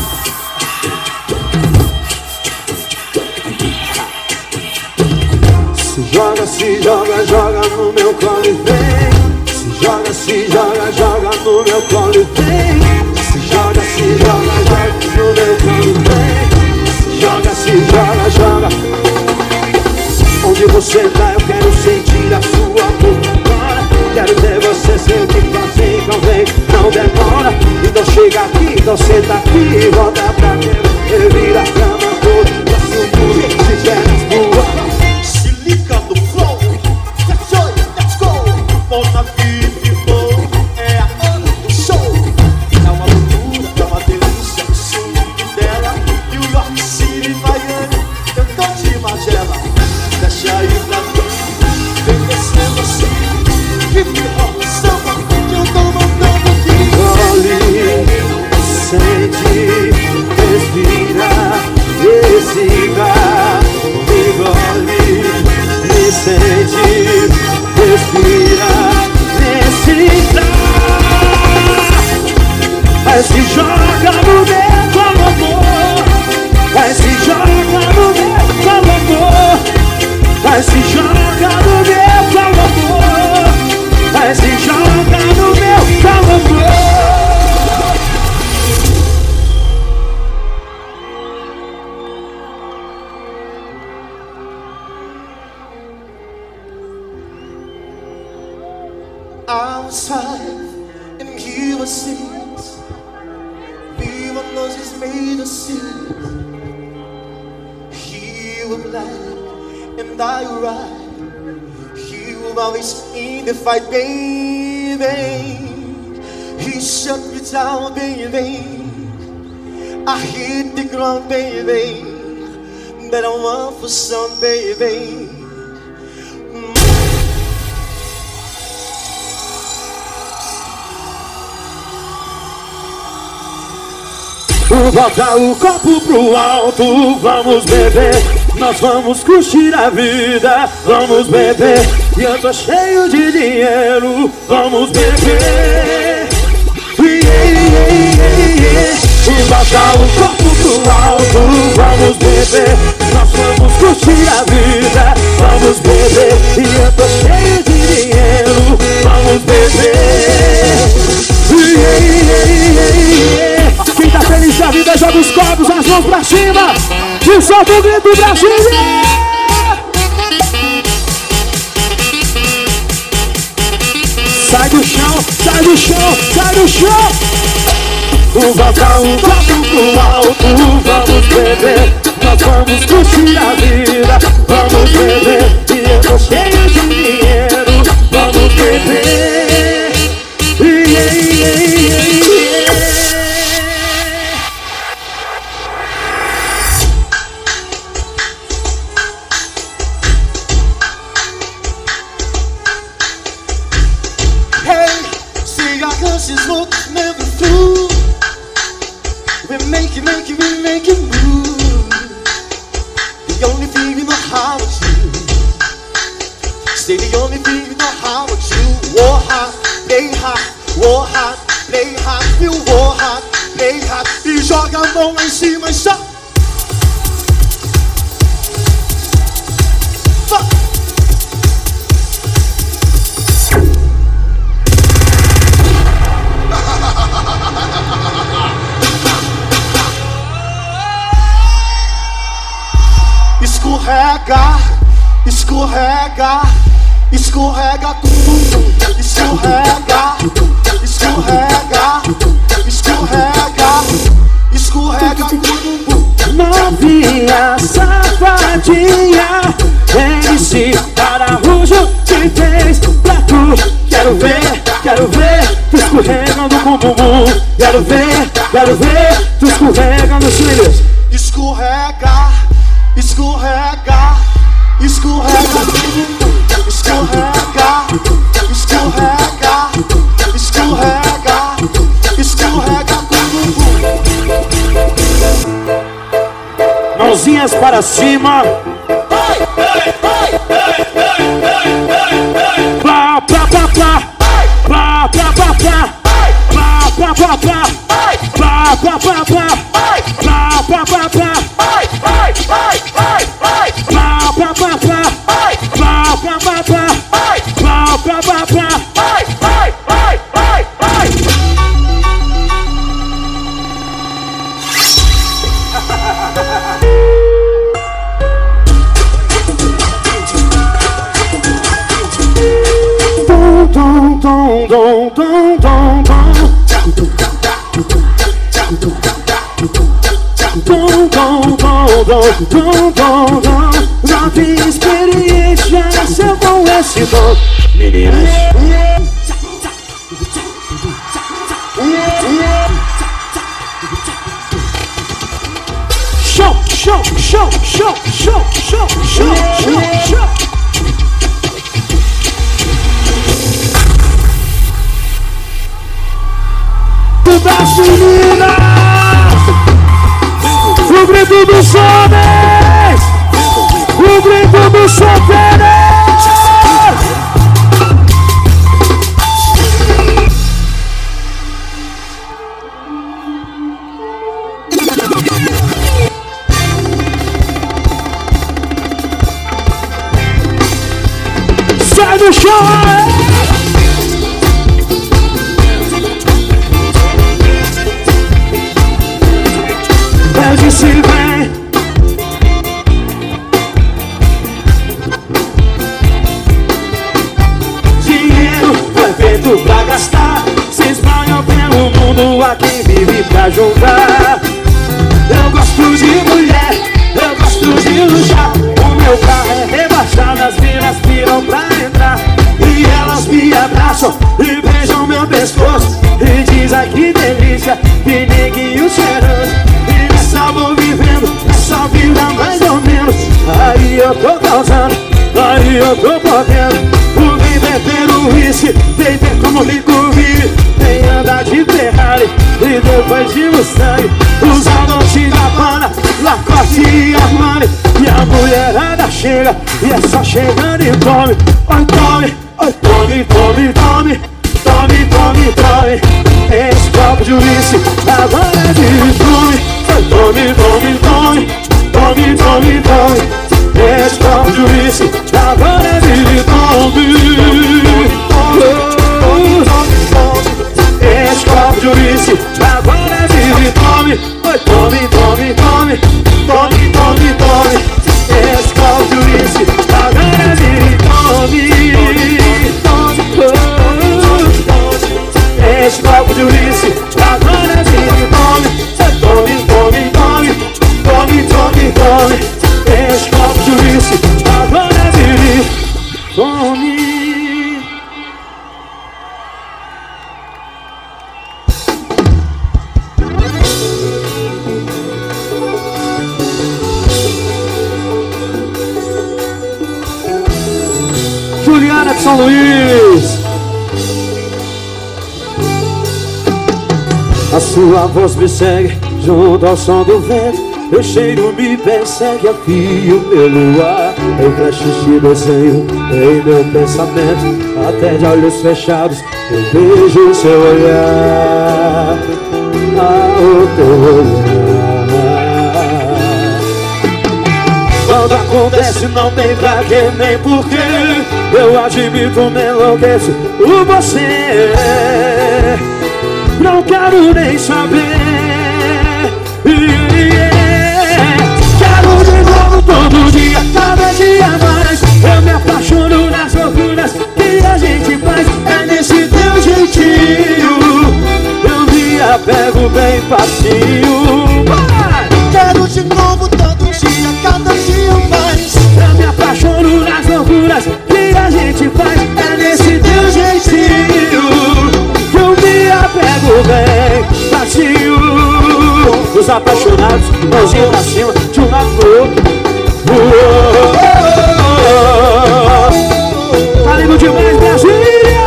Se joga, se joga, joga no meu colo e vem. Se joga, se joga, joga no meu colo e vem. Se joga, se joga, joga no meu colo e vem. Se joga, se joga, joga. Onde você tá, eu quero sentir a sua boca agora. Quero ter você, sei o que fazer, então vem, não demora. Então chega aqui, então senta aqui, volta pra mim. Revira a cama toda, desce o muro, se tiver nas ruas. Se liga no flow, let's go, let's go. Volta vive, flow, é a hora do show. É uma loucura, é uma delícia, o swing dela. New York City, Miami, cantando de Magela. Desce aí pra mim, vem descendo assim. Hip hop, samba, que eu tô mandando aqui. Olhe, sente, respira, receba. Engole, me sente, respira, receba. Vai se joga no meu amor, vai se joga no meu. Vai se joga no meu calor, vai se joga no meu calor. Outside and he was six. We were noses made of six. He was black and I right. He was always in the fight, baby. He shut me down, baby. I hit the ground, baby. That I want for some, baby. Bota o copo pro alto, vamos beber. Nós vamos curtir a vida, vamos beber. E eu tô cheio de dinheiro, vamos beber. Yeah, yeah, yeah, yeah. Bota o copo pro alto, vamos beber. Nós vamos curtir a vida, vamos beber. E eu tô cheio de dinheiro, vamos beber. Yeah, yeah, yeah, yeah. Quem tá feliz da vida joga os copos, as mãos pra cima e solta o grito Brasil. Sai do chão, sai do chão, sai do chão. Bota um copo pro alto, vamos beber. Nós vamos curtir a vida, vamos beber. E eu tô cheio de dinheiro, vamos beber. Yeah, yeah, yeah, yeah. Is what never through. We make it, make it, we make it move. The only thing we know how to do. Say the only thing we know how to do. War hard, play hard, war hard, play hard, feel war hard, play hard. E joga a mão em cima e só. Escorrega, escorrega, escorrega com bumbum. Escorrega, escorrega, escorrega, escorrega com bumbum. Novinha, safadinha, M C Araújo que fez pra tu. Quero ver, quero ver tu escorregando com bumbum. Quero ver, quero ver tu escorregando os filhos. Escorrega, escorrega, escorrega, escorrega, escorrega, escorrega, escorrega com bumbum. Mãozinhas para cima. Plá, plá, plá, plá. Plá, plá, plá, plá. Plá, plá, plá, plá. Plá, plá, plá, plá. Plá, plá, plá, plá. Dom, dom, dom, dom, dom, dom. Dom, dom, dom, dom, dom, dom, dom. Novinha experiente já nasceu com esse dom. Meninas. Show, show, show, show, show, show, show, show, show. Das meninas, o grito dos homens, o grito dos solteiros. do chão. Eu disse vem. Dinheiro foi feito pra gastar. Se espalham pelo mundo a quem vive pra jogar. Eu gosto de mulher, eu gosto de luxar. O meu carro é rebaixado, as minas piram pra entrar. E elas me abraçam e beijam meu pescoço e diz ai que delícia, que neguinho cheiroso. E nessa vou vivendo, essa vida mais ou menos. Aí eu tô causando, aí eu tô podendo. O vem beber o uísque, vem ver como me convive. Vem andar de Ferrari e depois de Mustang. Usar Dolce da Gabbana, Lacoste e Armani. E a mulherada chega e é só chegando e come. Oi, tome, oi, tome, tome, tome. Tome, tome, tome. Esse copo de uísque agora é de tome. Oi, tome, tome, tome. Tome, tome, tome. Esse copo de uísque agora é de tome. Esse copo de uísque agora é de tome. Oi, tome, tome, tome. Tome, tome, tome. Esse copo de uísque agora é de tome. Esse copo de uísque agora é de tome. Tome, tome, tome. Tome, tome, tome. Esse copo de uísque agora é de tome. Juliana de São Luís. A sua voz me segue junto ao som do vento. Meu cheiro me persegue a fio pelo ar. Em flashes de desenho em meu pensamento. Até de olhos fechados eu vejo o seu olhar. Ah, o teu olhar. Quando acontece não tem pra quê nem porquê. Eu admito, me enlouqueço por você. Não quero nem saber. Yeah. Quero de novo todo dia, cada dia mais. Eu me apaixono nas loucuras que a gente faz. É nesse teu jeitinho eu me apego bem facinho. Vai! Quero de novo todo dia, cada dia mais. Eu me apaixono nas loucuras que a gente faz. É nesse teu jeitinho que eu me apego bem facinho. Os apaixonados, mãozinha pra cima, de um lado pro outro. Tá lindo demais, Brasília!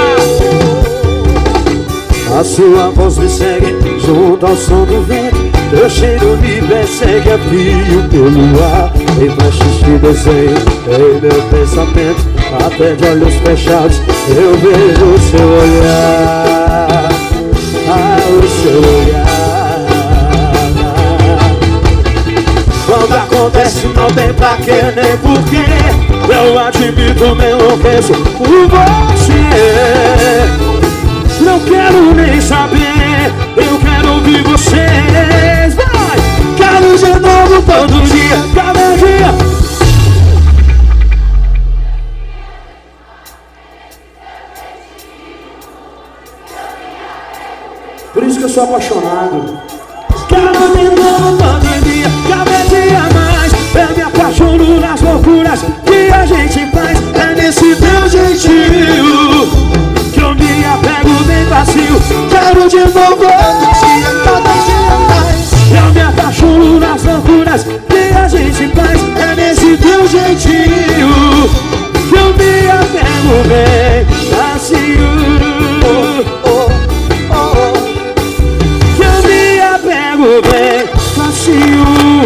A sua voz me segue junto ao som do vento. Teu cheiro me persegue a fio pelo ar. Em flashes de desenho em meu pensamento. Até de olhos fechados eu vejo o seu olhar. Ah, o seu olhar. Quando acontece não tem pra quê nem porquê. Eu admito, me enlouqueço por você. Não quero nem saber, eu quero ouvir vocês. Vai! Quero de novo todo dia, cada dia. Por isso que eu sou apaixonado. Quero de novo todo dia, cada dia mais. Eu me apaixono nas loucuras que a gente faz. É nesse teu jeitinho que eu me apego bem fácil. Quero de novo todo dia, cada dia mais. Eu me apaixono nas loucuras que a gente faz. É nesse teu jeitinho que eu me apego bem fácil. Bem facinho.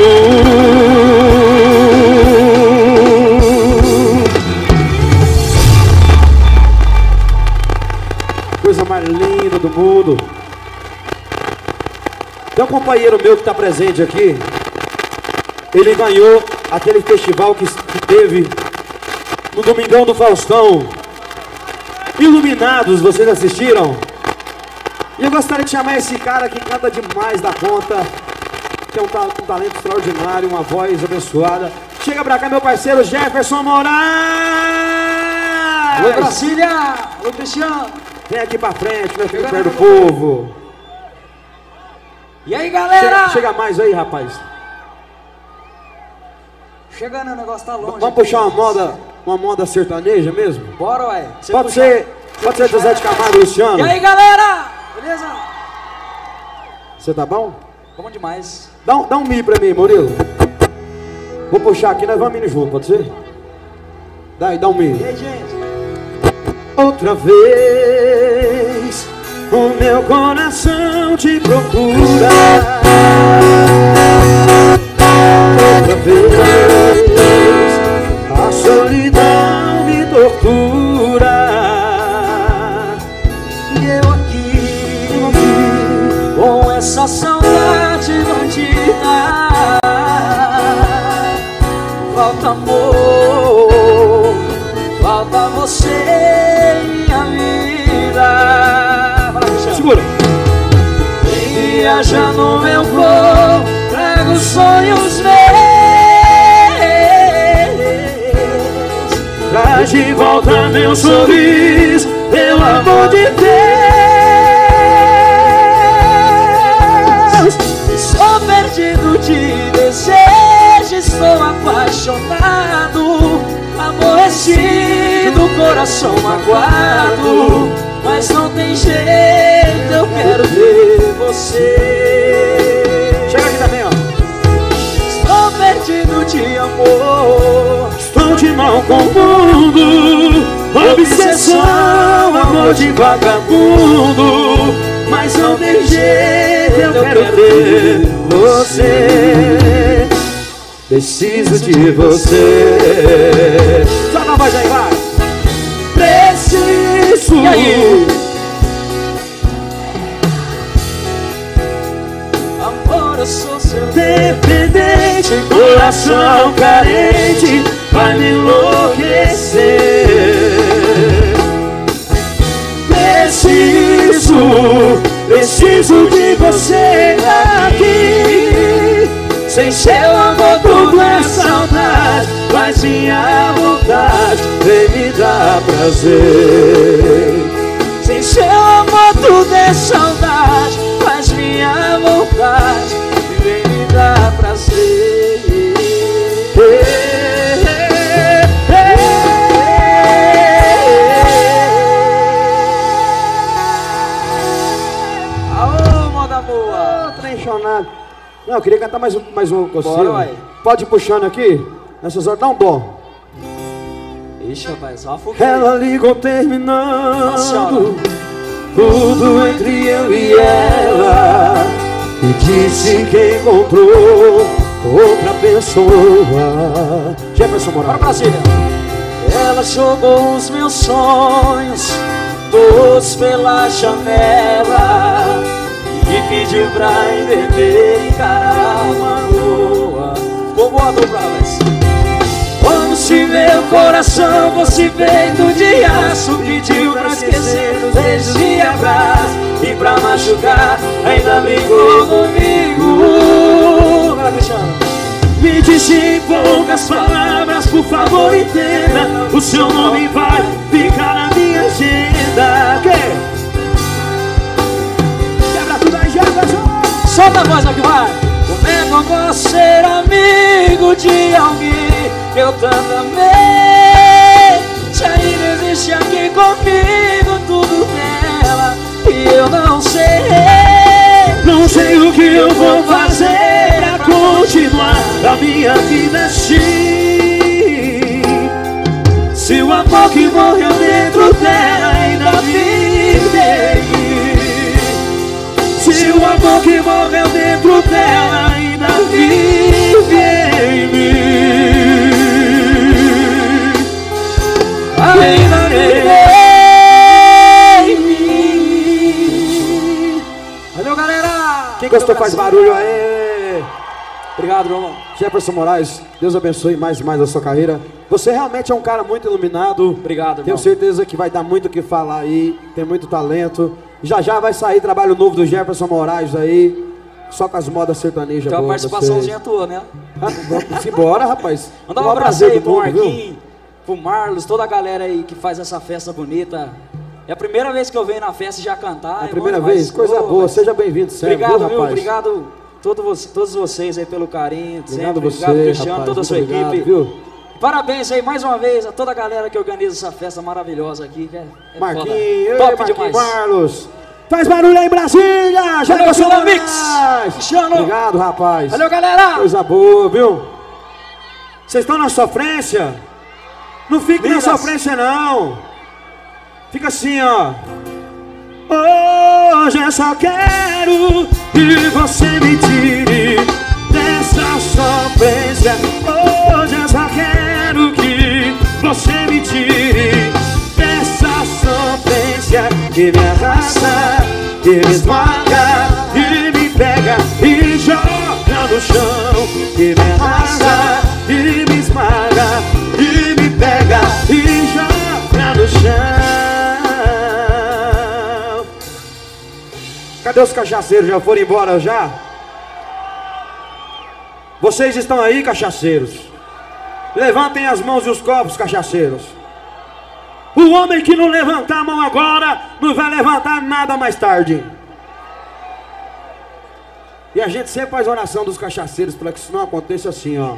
Coisa mais linda do mundo. Tem um companheiro meu que está presente aqui. Ele ganhou aquele festival que, que teve no Domingão do Faustão. Iluminados, vocês assistiram? E eu gostaria de chamar esse cara que canta demais da conta, que é um, ta um talento extraordinário, uma voz abençoada. Chega pra cá, meu parceiro Jefferson Moraes! Alô, Brasília! Alô, Cristiano! Vem aqui pra frente, meu filho, perto do povo. E aí, galera? Chega, chega mais aí, rapaz. Chegando, o negócio tá longe. Vamos puxar uma moda, uma moda sertaneja mesmo? Bora, ué. Você pode puxa... ser, pode ser José de Camargo e Luciano. E aí, galera? Beleza? Você tá bom? Bom demais. Dá um, dá um mi pra mim, Murilo. Vou puxar aqui, nós vamos indo junto, pode ser? Dá aí, dá um mi. E aí, gente? Outra vez o meu coração te procura. Outra vez a solidão me tortura. E eu aqui, eu aqui com essa saudade bandida. Falta amor, falta você, minha vida. Segura. Vem viajar no meu corpo, trago sonhos meus. Traz de volta meu sorriso, pelo amor de Deus. Estou perdido de desejo, estou apaixonado, aborrecido, coração magoado. Mas não tem jeito, eu quero ver você. Chega aqui também, ó. Estou perdido de amor, Estou de mal com o mundo, obsessão, amor de vagabundo. Mas não tem jeito, eu quero ter você. Preciso de você. Só na voz aí, vai. Preciso. E aí? Amor, eu sou seu dependente, coração carente, vai me enlouquecer. Preciso, preciso de você aqui. Sem seu amor tudo é saudade, mas minha vontade vem me dar prazer. Sem seu amor tudo é saudade, mas minha vontade vem me dar prazer. Aô, moda boa! Ô, trem chonado. Não, eu queria cantar mais um, mais um com você. Bora, uai. Pode ir puxando aqui. Nessas horas, dá um dó. Ixi, rapaz, só afoguei. Ela ligou terminando Nossa, tudo entre eu e ela, e disse que encontrou outra pessoa. Jefferson Bora, Moraes. Brasília! Ela jogou os meus sonhos todos pela janela e pediu pra entender, encarar uma boa. Ficou boa dupla, mas quando se meu coração fosse feito de aço, pediu pra esquecer os beijos e abraços, e pra machucar ainda brigou comigo. Vai, Cristiano. Me disse em poucas palavras, por favor entenda, o seu nome vai ficar na minha agenda. Que? Quebra tudo aí, Jefferson. Solta a voz aqui, vai. Como é que eu posso ser amigo de alguém que eu tanto amei? Se ainda existe aqui comigo tudo dela e eu não sei. Não sei o que eu vou fazer pra continuar a minha vida assim. Se o amor que morreu dentro dela ainda vive em mim. Se o amor que morreu dentro dela ainda vive em mim. Ainda vive em mim. Valeu, galera! Quem gostou faz barulho aí. Obrigado, meu irmão. Jefferson Moraes, Deus abençoe mais e mais a sua carreira. Você realmente é um cara muito iluminado. Obrigado, Tenho irmão. certeza que vai dar muito o que falar aí. Tem muito talento. Já já vai sair trabalho novo do Jefferson Moraes aí. Só com as modas sertanejas. Tem uma boas, participaçãozinha tua, né? Ah, vamos embora, rapaz. Mandar um Maior abraço prazer aí do pro mundo, Marquinhos, pro Marlos, toda a galera aí que faz essa festa bonita. É a primeira vez que eu venho na festa já cantar. É a é primeira bom vez? demais. Coisa Ô, boa. mas... Seja bem-vindo sempre, Obrigado, viu, viu? rapaz? Obrigado todo você, todos vocês aí pelo carinho. Obrigado sempre. você, Obrigado, Cristiano, rapaz, toda a sua muito obrigado, equipe. viu? Parabéns aí mais uma vez a toda a galera que organiza essa festa maravilhosa aqui. Que é, é Marquinhos, foda. ei, Top Marquinhos demais. Marlos. Faz barulho aí, Brasília! Já Valeu, passou Mix. Moraes. Cristiano. Obrigado, rapaz. Valeu, galera! Coisa boa, viu? Vocês estão na sofrência? Não fique na Minas. sofrência, não. Fica assim, ó. Hoje eu só quero que você me tire dessa sofrência. Hoje eu só quero que você me tire dessa sofrência que me arrasta, que me esmaga, que me pega e joga no chão. Que me arrasta, que me esmaga, que me pega e joga no chão. Cadê os cachaceiros? Já foram embora já? Vocês estão aí, cachaceiros? Levantem as mãos e os copos, cachaceiros. O homem que não levantar a mão agora não vai levantar nada mais tarde. E a gente sempre faz oração dos cachaceiros para que isso não aconteça assim, ó.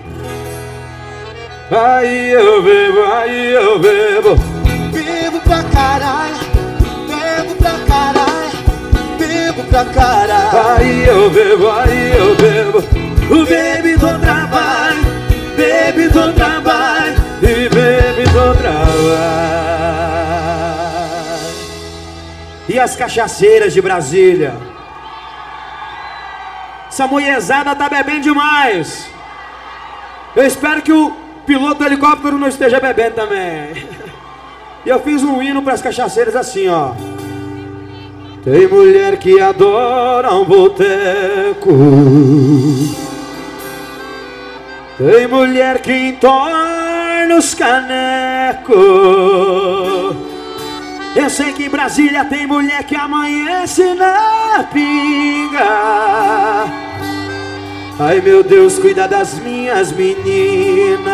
Aí eu bebo, aí eu bebo. Bebo pra caralho, bebo pra caralho, bebo pra caralho. Aí eu bebo, aí eu bebo. O bebe do trabalho, bebe do trabalho e bebe do trabalho. E as cachaceiras de Brasília? Essa mulherzada tá bebendo demais. Eu espero que o piloto do helicóptero não esteja bebendo também. E eu fiz um hino para as cachaceiras assim, ó. Tem mulher que adora um boteco, tem mulher que entorna os canecos. Eu sei que em Brasília tem mulher que amanhece na pinga. Ai meu Deus, cuida das minhas meninas.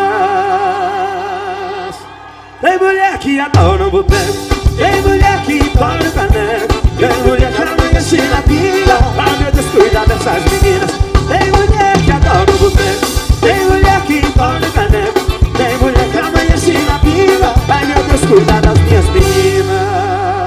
Tem mulher que adora um boteco, tem mulher que entorna o caneco, tem mulher que amanhece na pinga. Ai meu Deus, cuida dessas meninas. Tem mulher que adora um boteco, tem mulher que entorna o caneco, tem mulher que amanhece na pinga. Ai meu Deus, cuida das minhas meninas.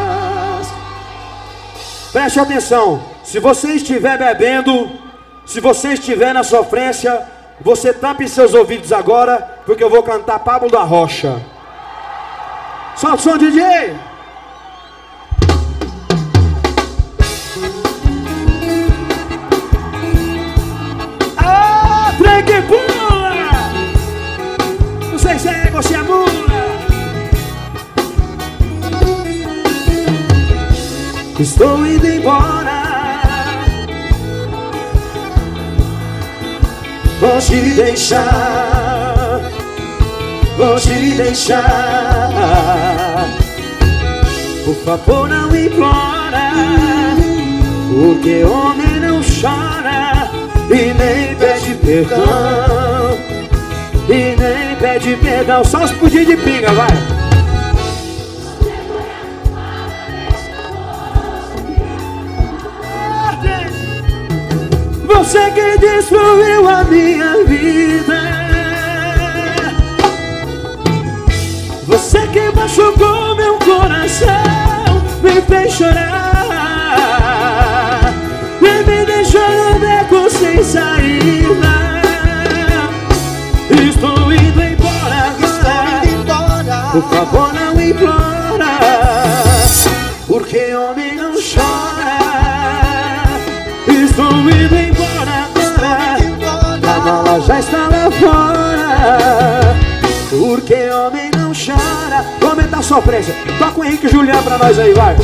Preste atenção, se você estiver bebendo, se você estiver na sofrência, você tampe seus ouvidos agora, porque eu vou cantar Pablo da Rocha. Solta o som, D J! Ah, trem que pula! Não sei se é você é mula. Estou indo embora, vou te deixar, vou te deixar. Por favor, não implora, porque homem não chora e nem pede perdão, e nem pede perdão. Só os pudim de pinga, vai. Você que destruiu a minha vida, você que machucou meu coração, me fez chorar e me deixou no beco sem saída. Estou indo embora agora, Estou indo embora. por favor não implora, porque homem não chora. Estou indo embora agora, a mala já está lá fora, porque homem não chora. Vou aumentar a sofrência. Toca o Henrique Juliano pra nós aí, vai.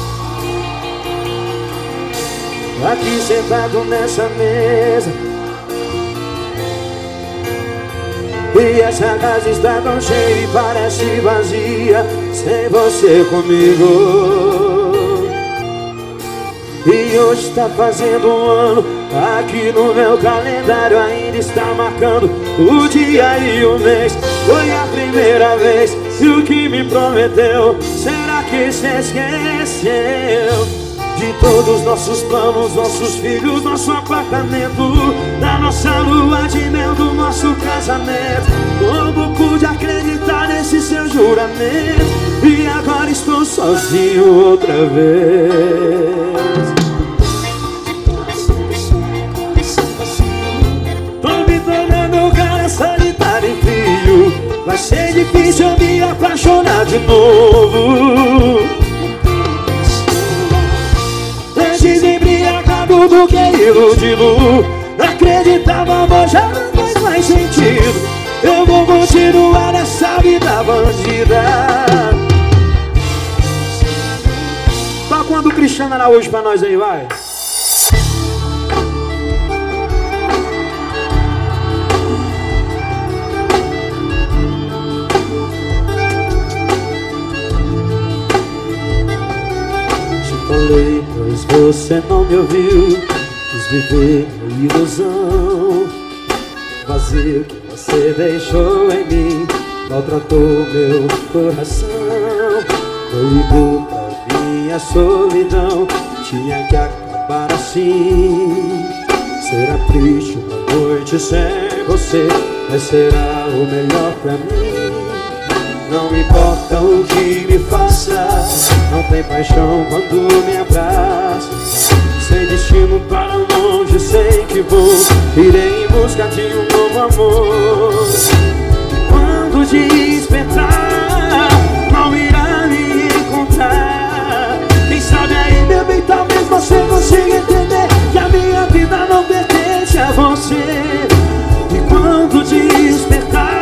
Aqui sentado nessa mesa, E essa casa está tão cheia e parece vazia sem você comigo. E hoje está fazendo um ano, aqui no meu calendário ainda está marcando o dia e o mês. Foi a primeira vez, e o que me prometeu, será que você esqueceu? De todos nossos planos, nossos filhos, nosso apartamento, da nossa lua de mel, do nosso casamento. Como pude acreditar nesse seu juramento? E agora estou sozinho outra vez. Tô me tornando um cara solitário e frio. Vai ser difícil eu me apaixonar de novo. Desembriagado do que iludido, acreditar no amor já não faz mais sentido. Eu vou continuar nessa vida bandida. Tá quando o Cristiano Araújo pra nós aí, vai. Falei, pois você não me ouviu. Quis viver uma ilusão. Vazio que você deixou em mim maltratou meu coração. Proibiu pra minha solidão, tinha que acabar assim. Será triste uma noite sem você, mas será o melhor pra mim. Não importa o que me faça, não tem paixão quando me abraça. Sem destino para longe, sei que vou, irei em busca de um novo amor. Quando despertar, não irá me encontrar. Quem sabe aí, meu bem, talvez você consiga entender que a minha vida não pertence a você. E quando despertar,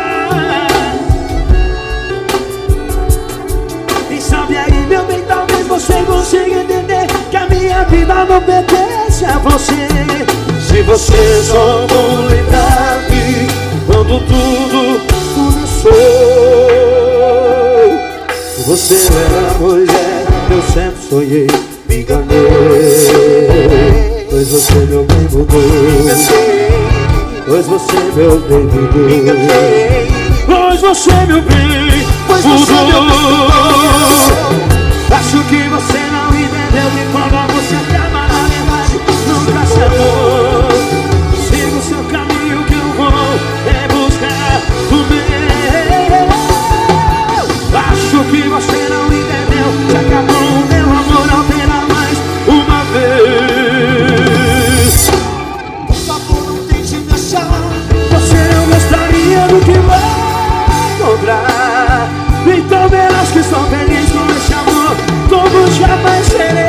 meu bem, talvez você consiga entender que a minha vida não pertence a você. Se você só não lembrar-me quando tudo começou, você era a mulher que eu sempre sonhei, me enganei. Pois você, meu bem, mudou. Pois você, meu bem, mudou. Pois você, meu bem, mudou. Acho que você não entendeu que quando você acaba, na verdade, nunca se amou. Siga o seu caminho que eu vou em busca do meu. Acho que você não entendeu que acabou o meu amor, não terá mais uma vez. Por favor, não tente me achar. Você não gostaria do que vai encontrar. Então verás que sou feliz com esse amor, como jamais serei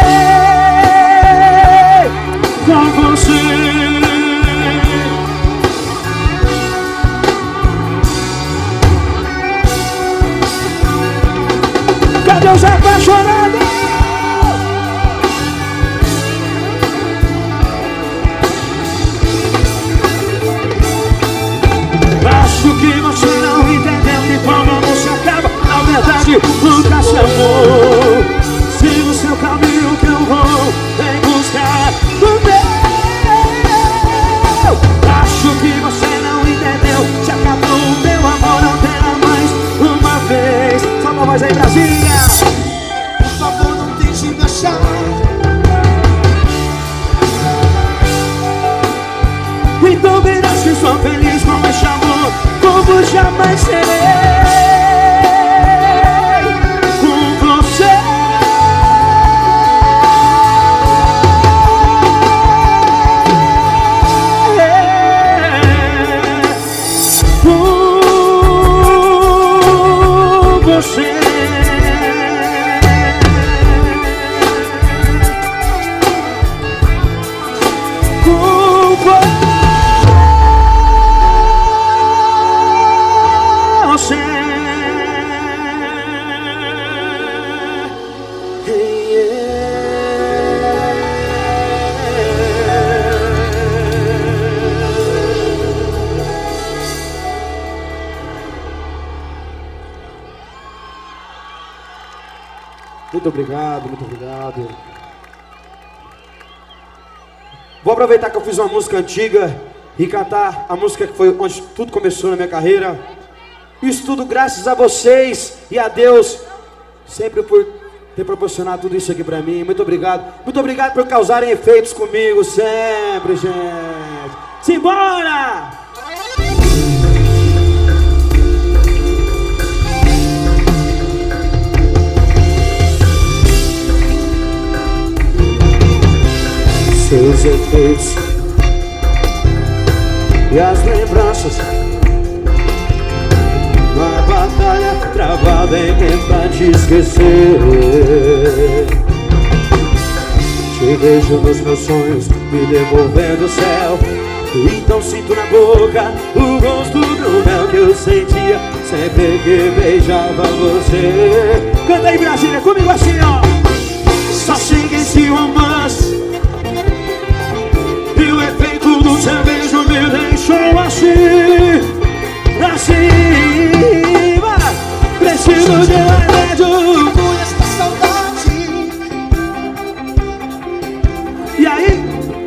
com você. Cadê os apaixonados? Acho que você não entendeu que quando a música acaba, na verdade nunca se amou. Siga o seu caminho que eu vou em busca do meu. Acho que você não entendeu, se acabou o meu amor, não terá mais uma vez. Solta a voz aí, Brasília. Por favor, não tente me achar. Então verás que sou feliz com esse amor, como jamais serei com você. Com você. Com você. Muito obrigado, muito obrigado. Vou aproveitar que eu fiz uma música antiga e cantar a música que foi onde tudo começou na minha carreira. Isso tudo graças a vocês e a Deus, sempre por ter proporcionado tudo isso aqui pra mim. Muito obrigado. Muito obrigado por causarem efeitos comigo sempre, gente. Simbora! Seus efeitos e as lembranças, uma batalha travada em tentar te esquecer. Te vejo nos meus sonhos, me devolvendo o céu. Então sinto na boca o gosto do mel que eu sentia sempre que beijava você. Canta aí, Brasília, comigo assim, ó. Só sei que esse romance e o efeito do seu beijo me deixou assim, assim. Vai. Preciso de remédio por esta saudade. E aí?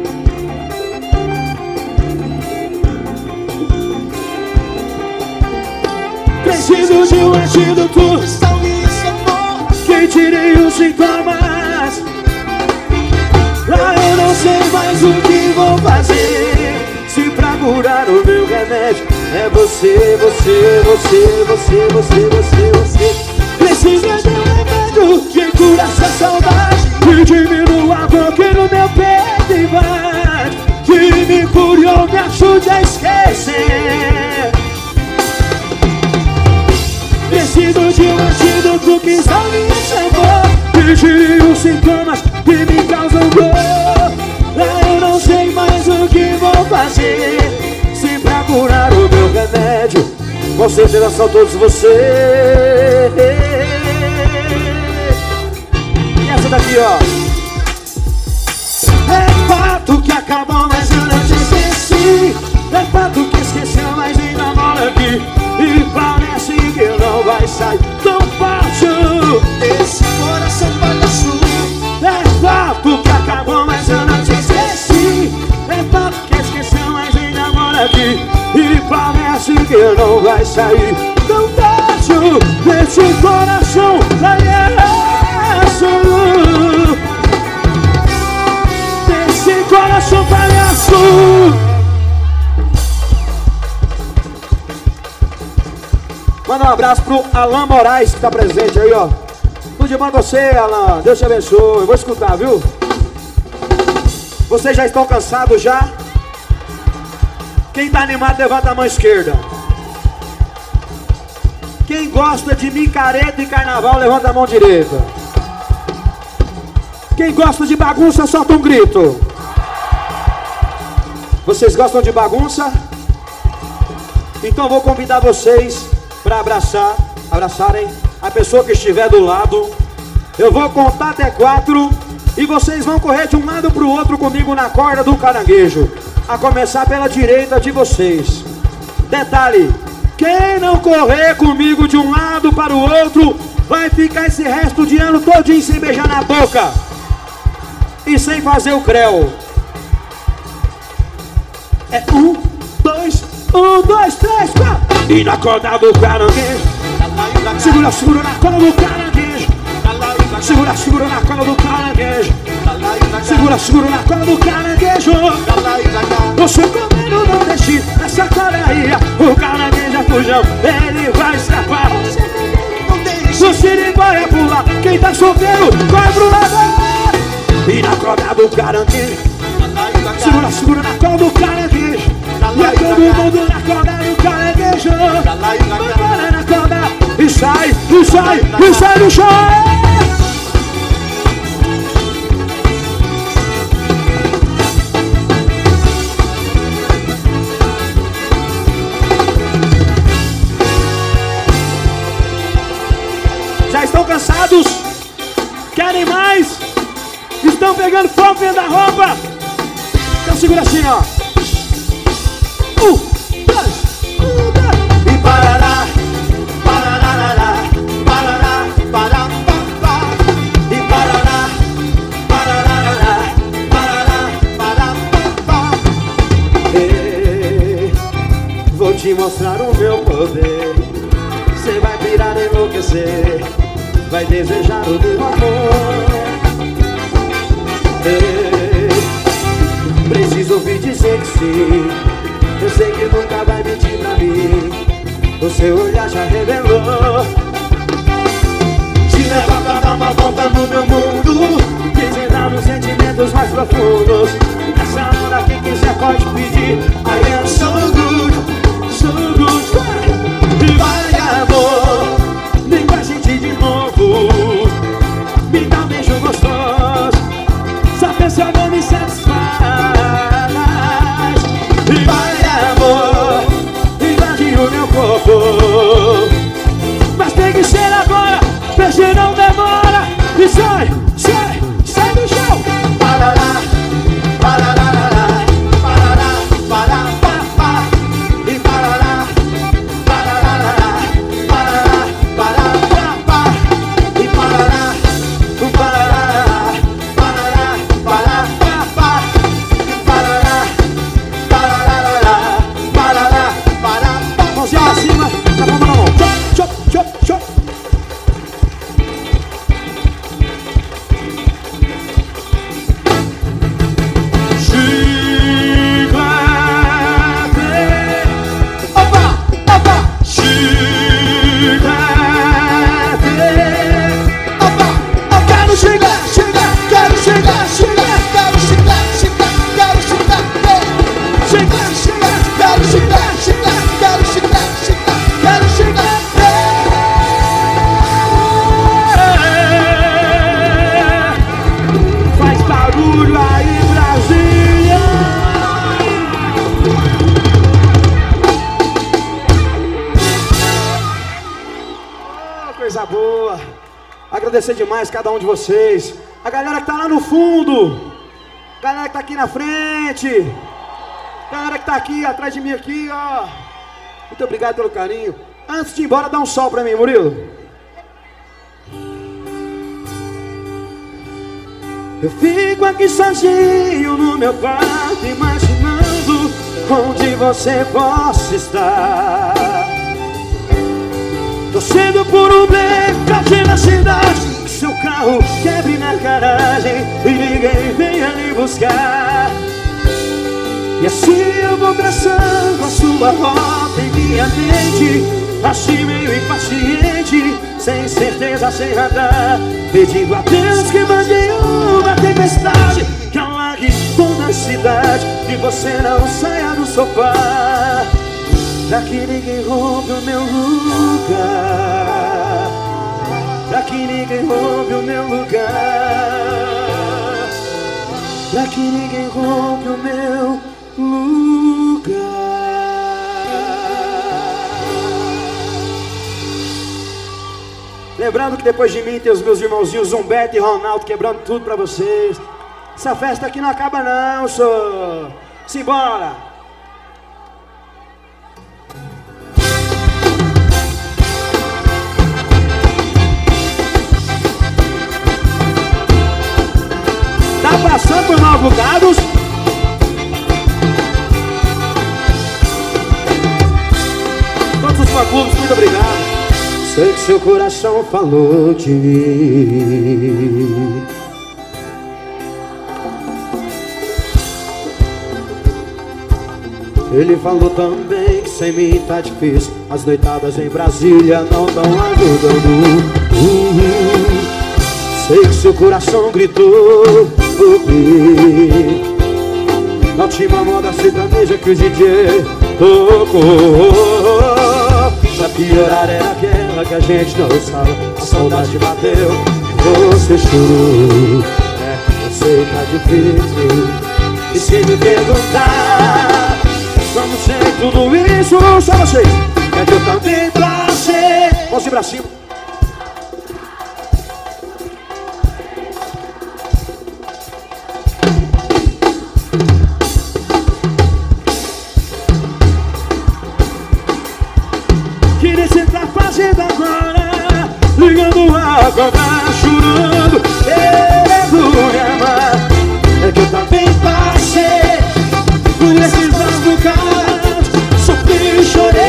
Preciso de um antídoto que tire os sintomas. Ah, eu não sei mais o que vou fazer. Se pra curar o meu remédio é você, você, você, você, você, você, você. Precisa de um remédio que cura essa saudade, que diminua a dor que no meu peito invade, que me cure ou me ajude a esquecer. Preciso de um antídoto que salve esse amor, que tire os sintomas que me causam dor. Eu não sei mais o que vou fazer. Se pra curar o meu remédio, com certeza são todos vocês. E essa daqui, ó. É fato que acabou, mas eu não te esqueci. É fato que esqueceu, mas ainda mora aqui. E parece que não vai sair tão fácil esse coração palhaço. É fato que acabou, mas eu não te esqueci. É fato que esqueceu, mas ainda mora aqui. E parece que não vai sair tão fácil desse coração palhaço. Desse coração palhaço. Manda um abraço pro Alan Moraes que tá presente aí, ó. Tudo de bom você, Alan. Deus te abençoe. Eu vou escutar, viu? Vocês já estão cansados já? Quem tá animado, levanta a mão esquerda. Quem gosta de micareta e carnaval, levanta a mão direita. Quem gosta de bagunça, solta um grito. Vocês gostam de bagunça? Então vou convidar vocês para abraçar, abraçarem a pessoa que estiver do lado. Eu vou contar até quatro e vocês vão correr de um lado para o outro comigo na corda do caranguejo, a começar pela direita de vocês. Detalhe, quem não correr comigo de um lado para o outro vai ficar esse resto de ano todinho sem beijar na boca e sem fazer o creu. É um, dois, um, dois, três, quatro. E na corda do caranguejo, segura, segura na corda do caranguejo. Segura, segura na corda do caranguejo. Segura, segura na corda do caranguejo. Você comendo não deixe nessa corda aí. O caranguejo é fujão, ele vai escapar. O sirimbóia pula, quem tá solteiro vai pro lado. E na corda do caranguejo, segura, segura na corda do caranguejo. E é todo mundo na corda do caranguejo. Vai na corda e sai, e sai, e sai do chão. Já estão cansados? Querem mais? Estão pegando fogo dentro da roupa? Então segura assim, ó. Um, dois, um, dois. E parará, parará, parará, parará, pará, te mostrar o meu poder. Cê vai pirar e enlouquecer, vai desejar o meu amor. Ei, preciso ouvir dizer que sim. Eu sei que nunca vai mentir pra mim, o seu olhar já revelou. Te levar pra dar uma volta no meu mundo, desvendar nos sentimentos mais profundos. Nessa hora quem quiser pode pedir, I am so good, so good. E vai amor, vem com a gente de novo, me dá um beijo gostoso, só pensa eu vou me satisfaz. E vai amor, invade o meu corpo, mas tem que ser agora, beijo não demora. E sai, sai, sai do chão. Parará, parará, parará, parará, parará. E parará, parará, parará, parará. E parará, parará, parará, parará, parará. E parará, parará, parará, parará. Mãozinha pra cima, na palma da mão. Chop, chop, chop, chop. Coisa boa. Agradecer demais cada um de vocês. A galera que tá lá no fundo, a galera que tá aqui na frente, a galera que tá aqui atrás de mim aqui, ó. Muito obrigado pelo carinho. Antes de ir embora, dá um sol pra mim, Murilo. Eu fico aqui sozinho no meu quarto, imaginando onde você possa estar, torcendo por um blackout na cidade, que seu carro quebre na garagem e ninguém venha lhe buscar. E assim eu vou traçando a sua rota em minha mente, assim meio impaciente, sem certeza, sem radar, pedindo a Deus que mande uma tempestade, que alague toda a cidade e você não saia do sofá, pra que ninguém roube o meu lugar, pra que ninguém roube o meu lugar, pra que ninguém roube o meu lugar. Lembrando que depois de mim tem os meus irmãozinhos Humberto e Ronaldo quebrando tudo pra vocês. Essa festa aqui não acaba não, senhor. Simbora! Tá passando por maus bocados? Todos os fã-clubes, muito obrigado. Sei que seu coração falou de mim. Ele falou também que sem mim tá difícil, as noitadas em Brasília não tão ajudando. Uhum. Sei que seu coração gritou por mim na última moda sertaneja que o D J tocou. A pior era aquela que a gente não sabe, a saudade bateu, você chorou. É, eu sei que tá difícil, e se me perguntar como sei tudo isso, só vocês, é que eu também pra ser. Vamos ir pra cima. Agora chorando, querendo me amar. É que eu também passei por esses maus bocados, sofri e chorei.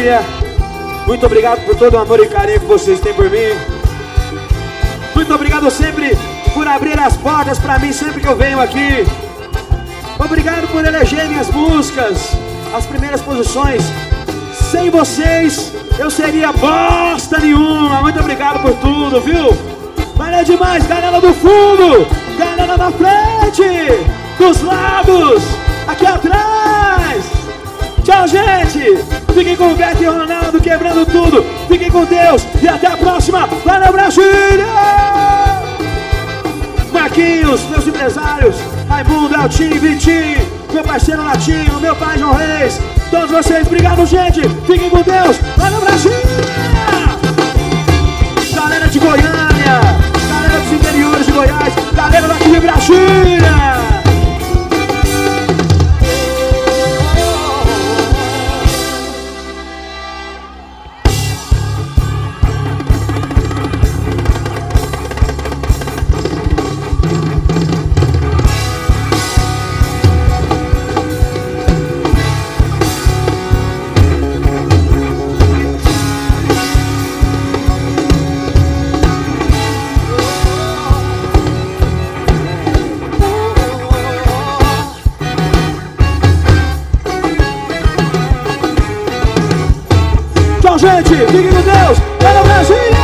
Maria. Muito obrigado por todo o amor e carinho que vocês têm por mim. Muito obrigado sempre por abrir as portas pra mim sempre que eu venho aqui. Obrigado por eleger minhas músicas as primeiras posições. Sem vocês eu seria bosta nenhuma. Muito obrigado por tudo, viu? Valeu demais, galera do fundo, galera da frente, dos lados, aqui atrás. Tchau, gente. Fiquem com o Beto e o Ronaldo quebrando tudo. Fiquem com Deus e até a próxima. Valeu, Brasília! Marquinhos, meus empresários, Raimundo, Eltinho, Vitinho, meu parceiro Latinho, meu pai João Reis, todos vocês, obrigado, gente. Fiquem com Deus. Valeu, Brasília! Galera de Goiânia, galera dos interiores de Goiás, galera daqui de Brasília. Gente, fiquem com Deus, pelo Brasil!